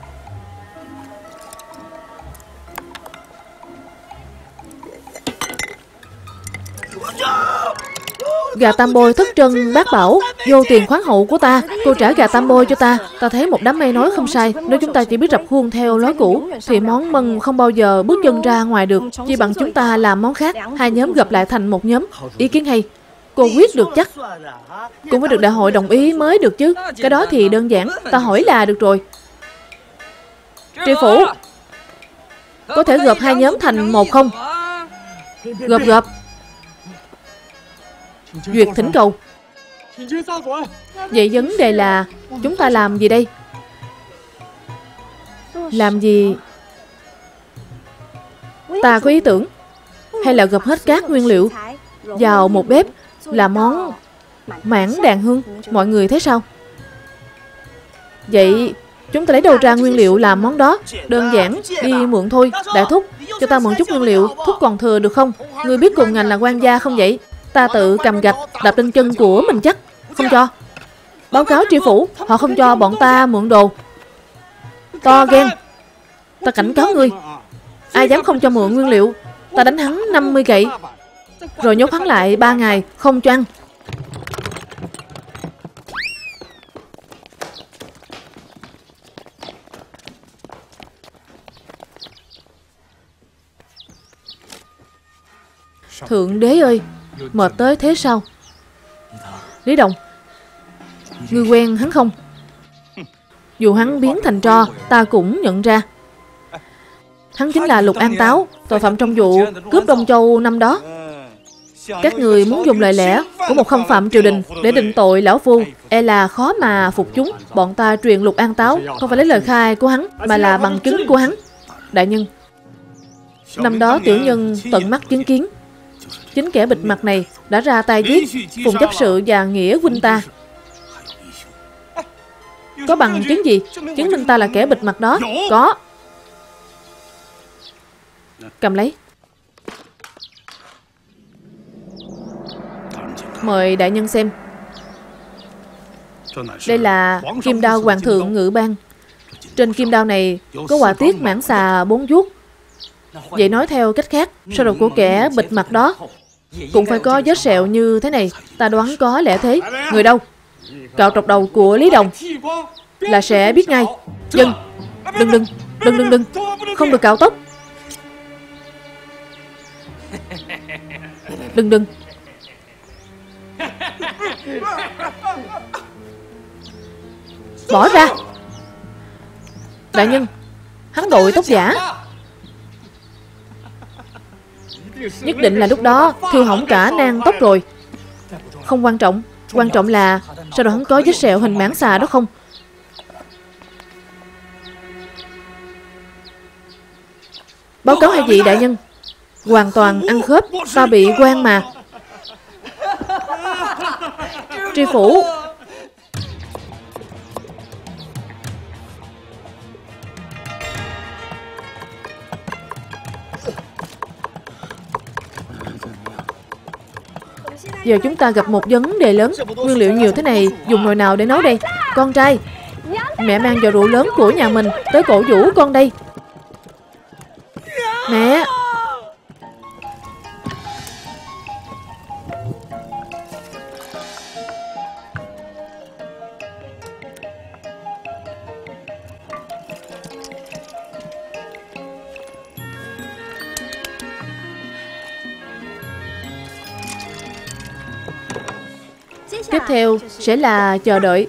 Gà tam bôi thất trân bát bảo, vô tiền khoáng hậu của ta. Cô trả gà tam bôi cho ta. Ta thấy một đám mây nói không sai. Nếu chúng ta chỉ biết rập khuôn theo lối cũ thì món mân không bao giờ bước chân ra ngoài được. Chỉ bằng chúng ta làm món khác, hai nhóm gặp lại thành một nhóm. Ý kiến hay. Cô quyết được chắc. Cũng phải được đại hội đồng ý mới được chứ. Cái đó thì đơn giản, ta hỏi là được rồi. Tri phủ, có thể gộp hai nhóm thành một không? Gộp. Duyệt thỉnh cầu. Vậy vấn đề là chúng ta làm gì đây? Làm gì? Ta có ý tưởng. Hay là gộp hết các nguyên liệu vào một bếp làm món mãng đàn hương. Mọi người thấy sao? Vậy chúng ta lấy đâu ra nguyên liệu làm món đó? Đơn giản, đi mượn thôi. Đại thúc, cho ta mượn chút nguyên liệu. Thúc còn thừa được không? Ngươi biết cùng ngành là quan gia không vậy? Ta tự cầm gạch đạp lên chân của mình chắc. Không cho. Báo cáo tri phủ, họ không cho bọn ta mượn đồ. To gan. Ta cảnh cáo ngươi, ai dám không cho mượn nguyên liệu, ta đánh hắn 50 gậy, rồi nhốt hắn lại 3 ngày không cho ăn. Thượng đế ơi, mệt tới thế sao? Lý Đồng, ngươi quen hắn không? Dù hắn biến thành tro, ta cũng nhận ra. Hắn chính là Lục An Táo, tội phạm trong vụ cướp Đông Châu năm đó. Các người muốn dùng lời lẽ của một khâm phạm triều đình để định tội lão phu, e là khó mà phục chúng. Bọn ta truyền Lục An Táo không phải lấy lời khai của hắn, mà là bằng chứng của hắn. Đại nhân, năm đó tiểu nhân tận mắt chứng kiến, chính kẻ bịt mặt này đã ra tay giết Phùng chấp sự và Nghĩa huynh ta. Có bằng chứng gì chứng minh ta là kẻ bịt mặt đó? Có. Cầm lấy. Mời đại nhân xem. Đây là kim đao hoàng thượng ngự ban. Trên kim đao này có họa tiết mãng xà 4 vuốt. Vậy nói theo cách khác, sau đầu của kẻ bịt mặt đó cũng phải có vết sẹo như thế này. Ta đoán có lẽ thế. Người đâu? Cạo trọc đầu của Lý Đồng là sẽ biết ngay. Dân, đừng, không được cạo tóc. Đừng. Bỏ ra. Đại nhân, hắn đội tóc giả. Nhất định là lúc đó thiêu hỏng cả nang tóc rồi. Không quan trọng. Quan trọng là sau đó hắn có vết sẹo hình mãng xà đó không? Báo cáo hai vị đại nhân. Hoàn toàn ăn khớp. Ta bị quan mà. Tri phủ. Giờ chúng ta gặp một vấn đề lớn. Nguyên liệu nhiều thế này, dùng nồi nào để nấu đây? Con trai, mẹ mang giò rượu lớn của nhà mình tới cổ vũ con đây. Mẹ. Tiếp theo sẽ là chờ đợi.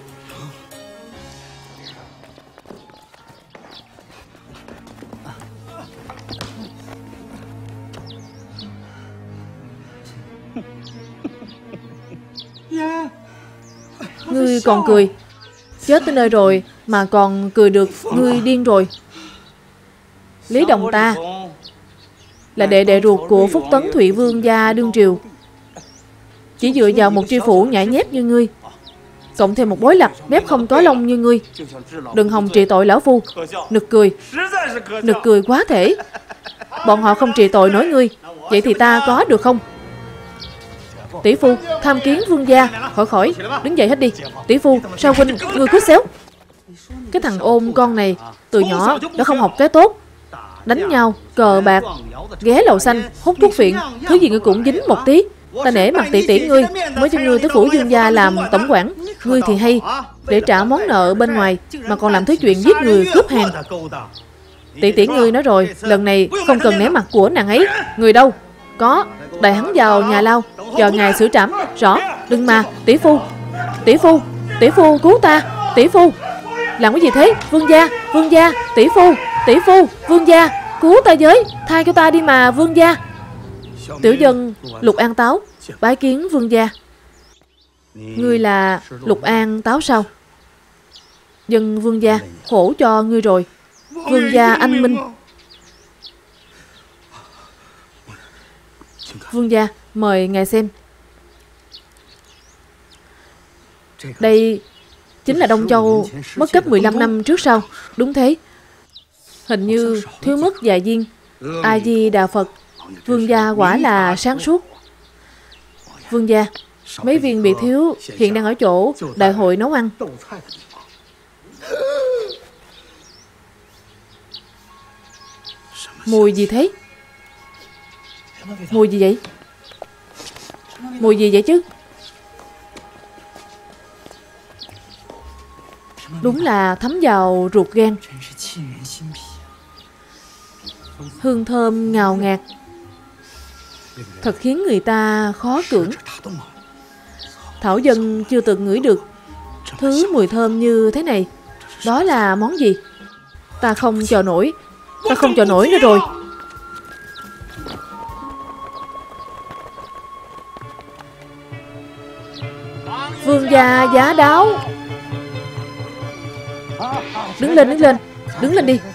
Ngươi còn cười. Chết tới nơi rồi mà còn cười được. Ngươi điên rồi. Lý Đồng ta là đệ ruột của Phúc Tấn Thụy Vương gia đương triều. Chỉ dựa vào một tri phủ nhãi nhép như ngươi, cộng thêm một bối lạc mép không có lông như ngươi, đừng hòng trị tội lão phu. Nực cười. Nực cười quá thể. Bọn họ không trị tội nổi ngươi, vậy thì ta có được không? Tỷ phu tham kiến vương gia. Khỏi, đứng dậy hết đi. Tỷ phu, sao huynh ngươi cứ xéo. Cái thằng ôn con này từ nhỏ đã không học cái tốt. Đánh nhau, cờ bạc, ghé lầu xanh, hút thuốc phiện, thứ gì ngươi cũng dính một tí. Ta nể mặt tỷ ngươi mới cho ngươi tới phủ vương gia làm tổng quản. Ngươi thì hay, để trả món nợ bên ngoài mà còn làm thứ chuyện giết người cướp hàng. Tỷ ngươi nói rồi, lần này không cần né mặt của nàng ấy. Người đâu? Có, đẩy hắn vào nhà lao, chờ ngài xử trảm. Rõ. Đừng mà. Tỷ phu cứu ta. Tỷ phu làm cái gì thế? Vương gia, tỷ phu, vương gia cứu ta với, tha cho ta đi mà vương gia. Tiểu dân Lục An Táo bái kiến vương gia. Ngươi là Lục An Táo sao? Dân vương gia, khổ cho ngươi rồi. Vương gia anh minh. Vương gia, mời ngài xem. Đây chính là Đông Châu mất cấp 15 năm trước sau. Đúng thế. Hình như thiếu mất vài viên. A Di Đà Phật. Vương gia quả là sáng suốt. Vương gia, mấy viên bị thiếu hiện đang ở chỗ đại hội nấu ăn. Mùi gì thế? Mùi gì vậy? Mùi gì vậy chứ? Đúng là thấm vào ruột gan. Hương thơm ngào ngạt, thật khiến người ta khó cưỡng. Thảo dân chưa từng ngửi được thứ mùi thơm như thế này. Đó là món gì? Ta không chờ nổi nữa rồi. Vương gia giá đáo. Đứng lên đi.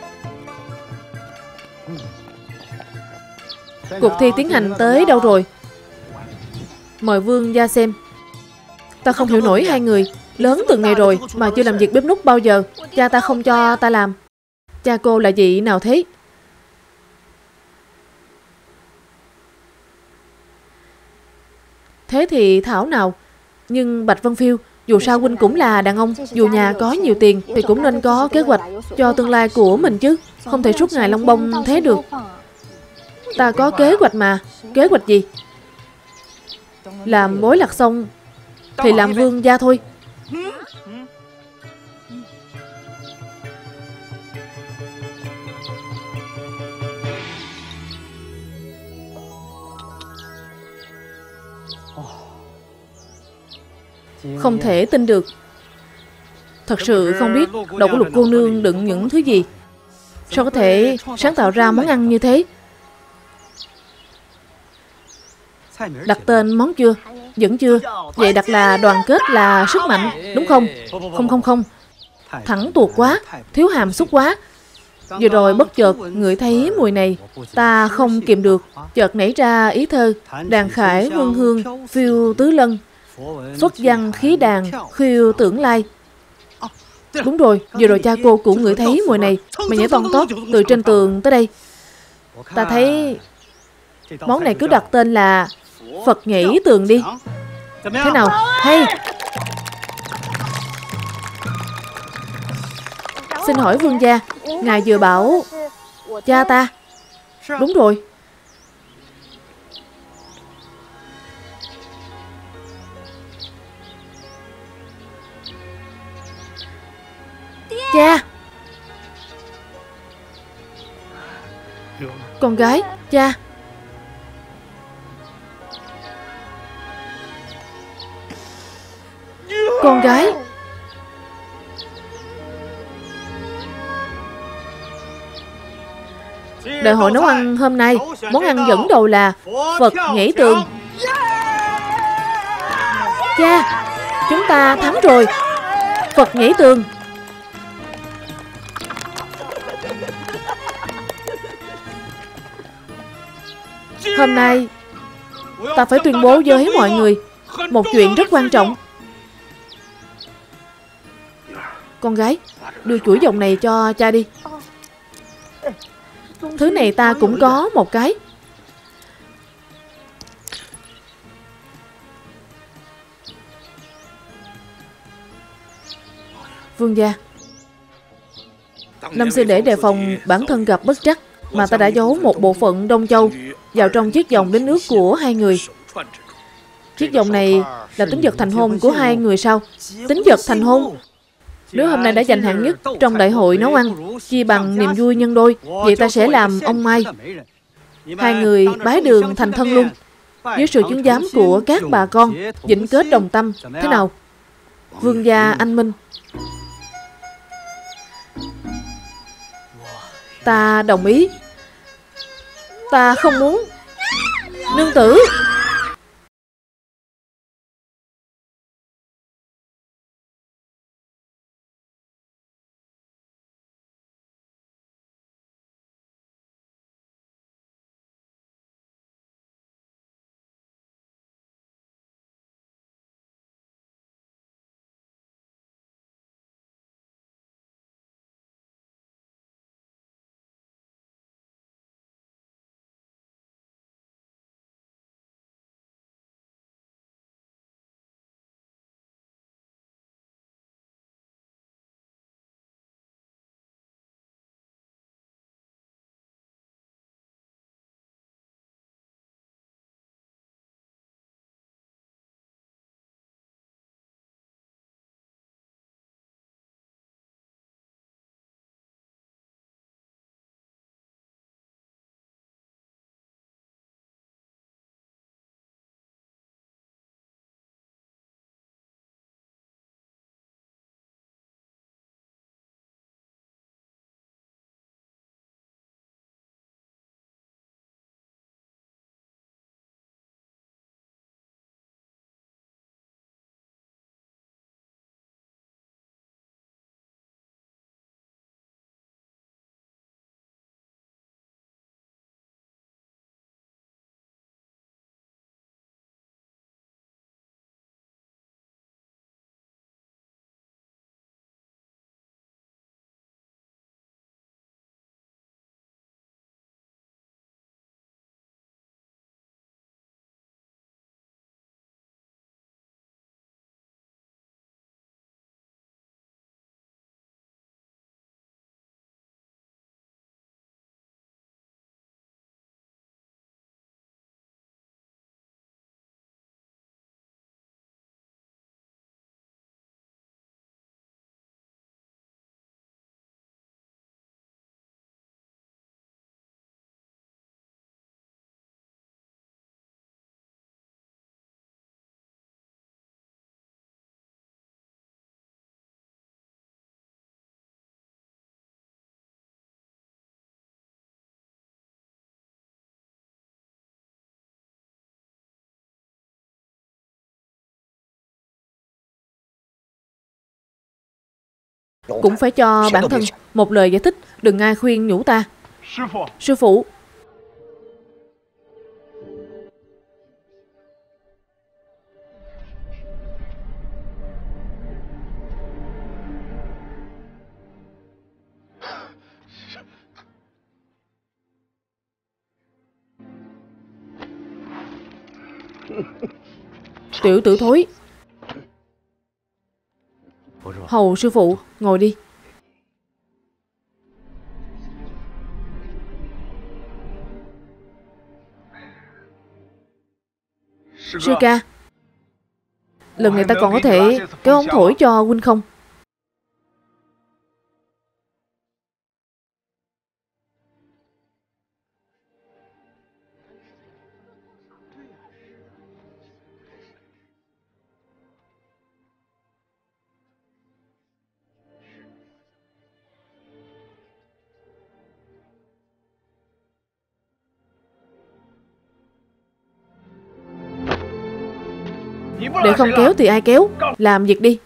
Cuộc thi tiến hành tới đâu rồi? Mời vương gia xem. Ta không hiểu nổi hai người. Lớn từng ngày rồi mà chưa làm việc bếp núc bao giờ. Cha ta không cho ta làm. Cha cô là vị nào thế? Thế thì thảo nào. Nhưng Bạch Vân Phiêu, dù sao huynh cũng là đàn ông, dù nhà có nhiều tiền thì cũng nên có kế hoạch cho tương lai của mình chứ. Không thể suốt ngày lông bông thế được. Ta có kế hoạch mà. Kế hoạch gì? Làm bối lạc xong thì làm vương gia thôi. Không thể tin được. Thật sự không biết đầu của Lục cô nương đựng những thứ gì. Sao có thể sáng tạo ra món ăn như thế? Đặt tên món chưa? Vẫn chưa. Vậy đặt là đoàn kết là sức mạnh, đúng không? Không không không. Thẳng tuột quá, thiếu hàm xúc quá. Vừa rồi bất chợt ngửi thấy mùi này, ta không kìm được, chợt nảy ra ý thơ. Đàn khải huân hương, phiêu tứ lân, xuất văn khí đàn, khiêu tưởng lai. Đúng rồi, vừa rồi cha cô cũng ngửi thấy mùi này, mà nhảy toan tót từ trên tường tới đây. Ta thấy món này cứ đặt tên là Phật nhảy tường đi. Thế nào? Hay. Xin hỏi vương gia, ngài vừa bảo cha ta. Đúng rồi. Cha. Con gái, cha. Con gái. Đại hội nấu ăn hôm nay, món ăn dẫn đầu là Phật nhảy tường. Cha, chúng ta thắng rồi. Phật nhảy tường. Hôm nay ta phải tuyên bố với mọi người một chuyện rất quan trọng. Con gái, đưa chuỗi vòng này cho cha đi. Thứ này ta cũng có một cái. Vương gia, năm xưa để đề phòng bản thân gặp bất trắc mà ta đã giấu một bộ phận Đông Châu vào trong chiếc vòng đến nước của hai người. Chiếc vòng này là tính vật thành hôn của hai người sao? Tính vật thành hôn? Nếu hôm nay đã giành hạng nhất trong đại hội nấu ăn, chi bằng niềm vui nhân đôi, vậy ta sẽ làm ông Mai. Hai người bái đường thành thân luôn, dưới sự chứng giám của các bà con, vĩnh kết đồng tâm. Thế nào? Vương gia anh minh. Ta đồng ý. Ta không muốn. Nương tử. cũng phải cho bản thân một lời giải thích, đừng ai khuyên nhủ ta. Sư phụ. Tiểu tử thối. Hầu sư phụ, ngồi đi. Sư ca, lần này ta còn có thể kéo ống thổi cho huynh không? Để không kéo thì ai kéo? Làm việc đi.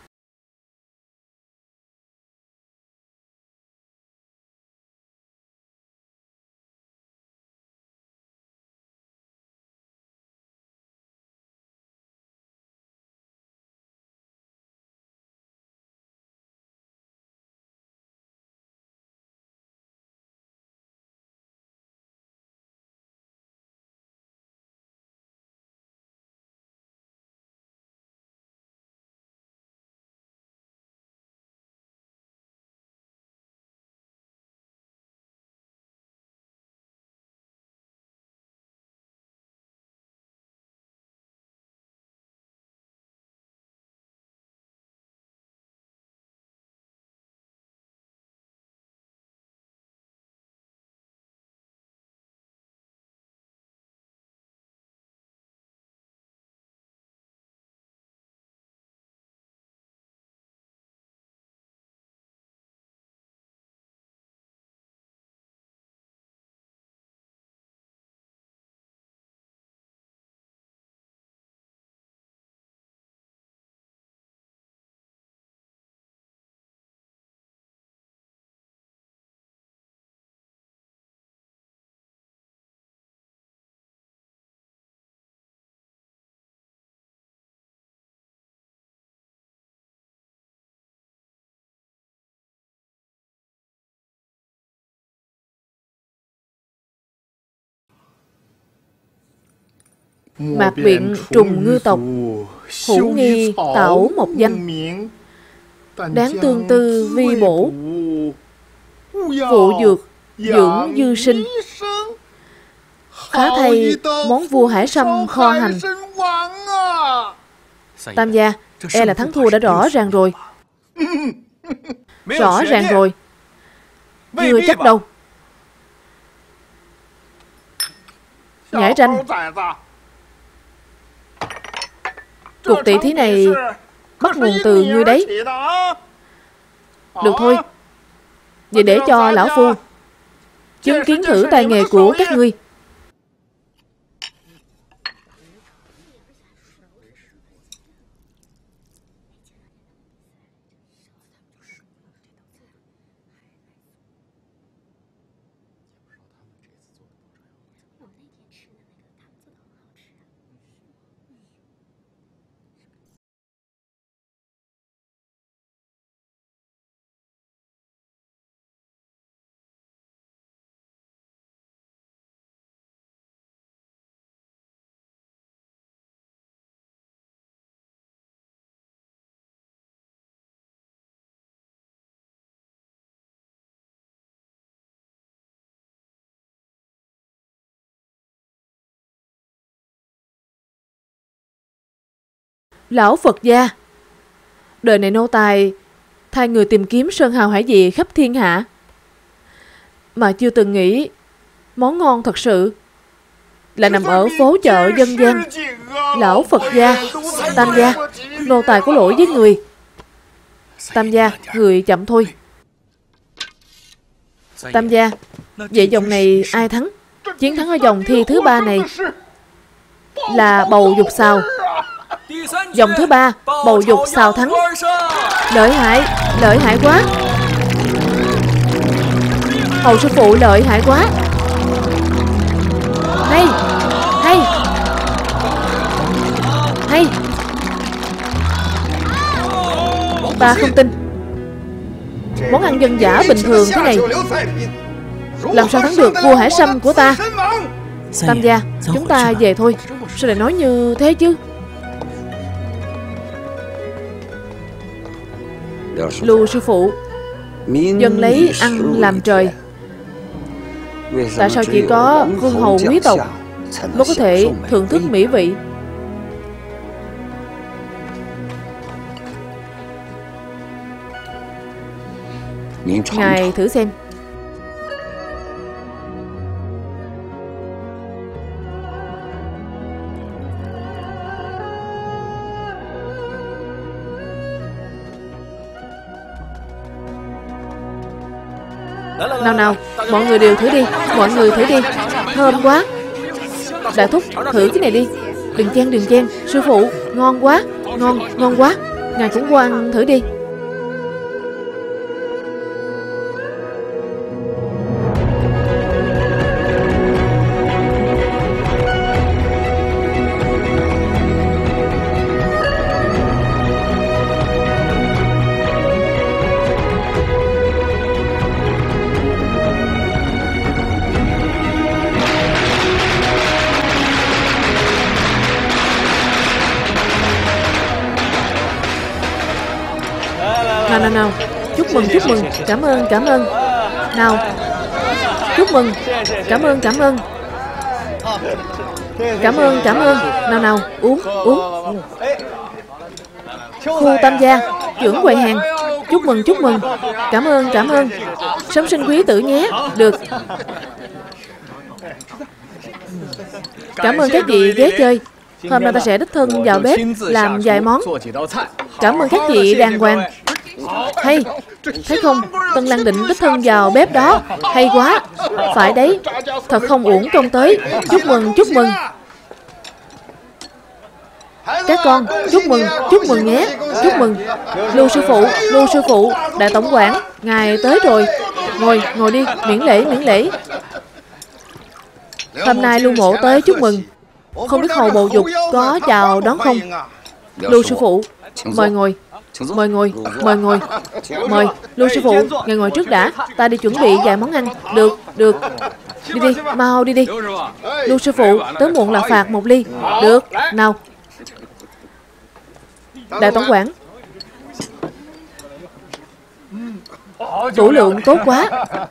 Mạc biện trùng ngư tộc, hữu nghi tảo một danh. Đáng tương tư vi bổ, phụ dược dưỡng dư sinh. Khá thay món vua hải sâm kho hành. Tam gia, e là thắng thua đã rõ ràng rồi. Rõ ràng rồi. Chưa chắc đâu. Nhãi ranh, cuộc tỷ thí này bắt nguồn từ ngươi đấy. Được thôi, vậy để cho lão phu chứng kiến thử tài nghề của các ngươi. Lão Phật gia, đời này nô tài thay người tìm kiếm sơn hào hải vị khắp thiên hạ, mà chưa từng nghĩ món ngon thật sự là nằm ở phố chợ dân gian. Lão Phật gia, Tam gia, nô tài có lỗi với người. Tam gia, người chậm thôi. Tam gia, vậy vòng này ai thắng? Chiến thắng ở vòng thi thứ 3 này là bầu dục xào. Vòng thứ 3, bầu dục xào thắng. Lợi hại quá. Hầu sư phụ lợi hại quá. Hay. Ta không tin. Món ăn dân dã bình thường thế này làm sao thắng được vua hải sâm của ta. Tam gia, chúng ta về thôi. Sao lại nói như thế chứ? Lưu sư phụ, dân lấy ăn làm trời. Tại sao chỉ có vương hầu quý tộc mới có thể thưởng thức mỹ vị? Ngài thử xem. Nào, mọi người đều thử đi. Thơm quá. Đại thúc, thử cái này đi. Đừng chen. Sư phụ, ngon quá. Ngon quá. Ngài cũng qua ăn thử đi. Nào, chúc mừng. Cảm ơn. Nào, chúc mừng. Cảm ơn. Nào, uống. Khu Tam gia, trưởng quầy hàng. Chúc mừng. Cảm ơn. Sống sinh quý tử nhé. Được. Cảm ơn các vị ghé chơi. Hôm nay ta sẽ đích thân vào bếp làm vài món. Cảm ơn các vị đàng hoàng. Hay, thấy không? Tân Lang định đích thân vào bếp đó. Hay quá. Phải đấy, thật không uổng công tới. Chúc mừng. Các con, chúc mừng nhé. Chúc mừng. Lưu sư phụ, đại tổng quản, ngài tới rồi. Ngồi đi, miễn lễ. Hôm nay Lưu mộ tới chúc mừng. Không biết hầu bầu dục có chào đón không? Lưu sư phụ, mời ngồi. Mời, Lưu sư phụ, ngài ngồi trước đã. Ta đi chuẩn bị vài món ăn. Được. Đi, mau đi. Lưu sư phụ, tới muộn là phạt 1 ly. Được, nào. Đại tổng quản, tủ lượng tốt quá.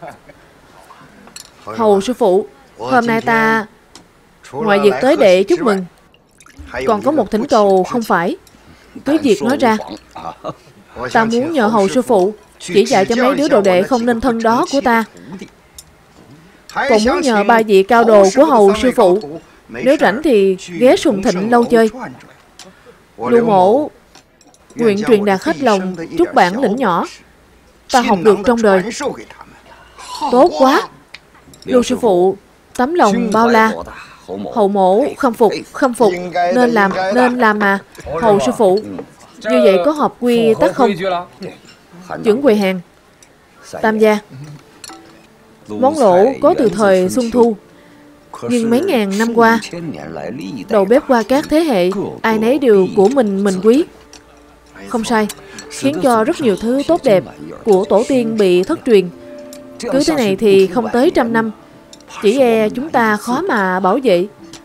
Hầu sư phụ, hôm nay ta ngoài việc tới để chúc mừng, còn có một thỉnh cầu không phải. Cứ việc nói ra. Ta muốn nhờ hầu sư phụ chỉ dạy cho mấy đứa đồ đệ không nên thân đó của ta. Còn muốn nhờ 3 vị cao đồ của hầu sư phụ, nếu rảnh thì ghé Sùng Thịnh lâu chơi. Lưu mổ nguyện truyền đạt hết lòng chút bản lĩnh nhỏ ta học được trong đời. Tốt quá. Lưu sư phụ tấm lòng bao la. Hầu mổ khâm phục. Nên làm mà. Hầu sư phụ, như vậy có hợp quy tắc không? Trưởng quầy hàng, Tam gia, món lỗ có từ thời Xuân Thu, nhưng mấy ngàn năm qua, đầu bếp qua các thế hệ, ai nấy đều của mình quý. Không sai, khiến cho rất nhiều thứ tốt đẹp của tổ tiên bị thất truyền. Cứ thế này thì không tới 100 năm, chỉ e chúng ta khó mà bảo vệ.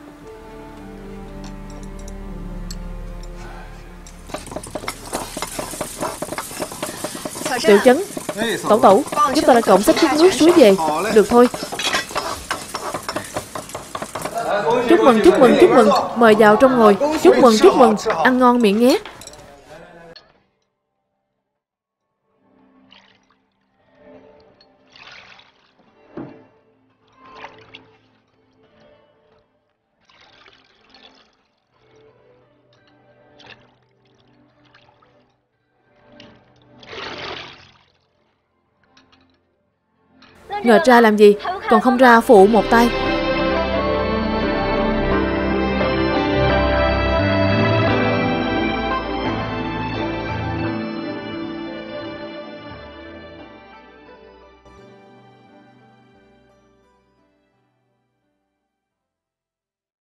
Tiểu Chấn, Tẩu, giúp ta ra cổng xách chút nước suối về. Được thôi. Chúc mừng. Mời vào trong ngồi. Chúc mừng. Ăn ngon miệng nhé. Ngợt ra làm gì? Còn không ra phụ một tay.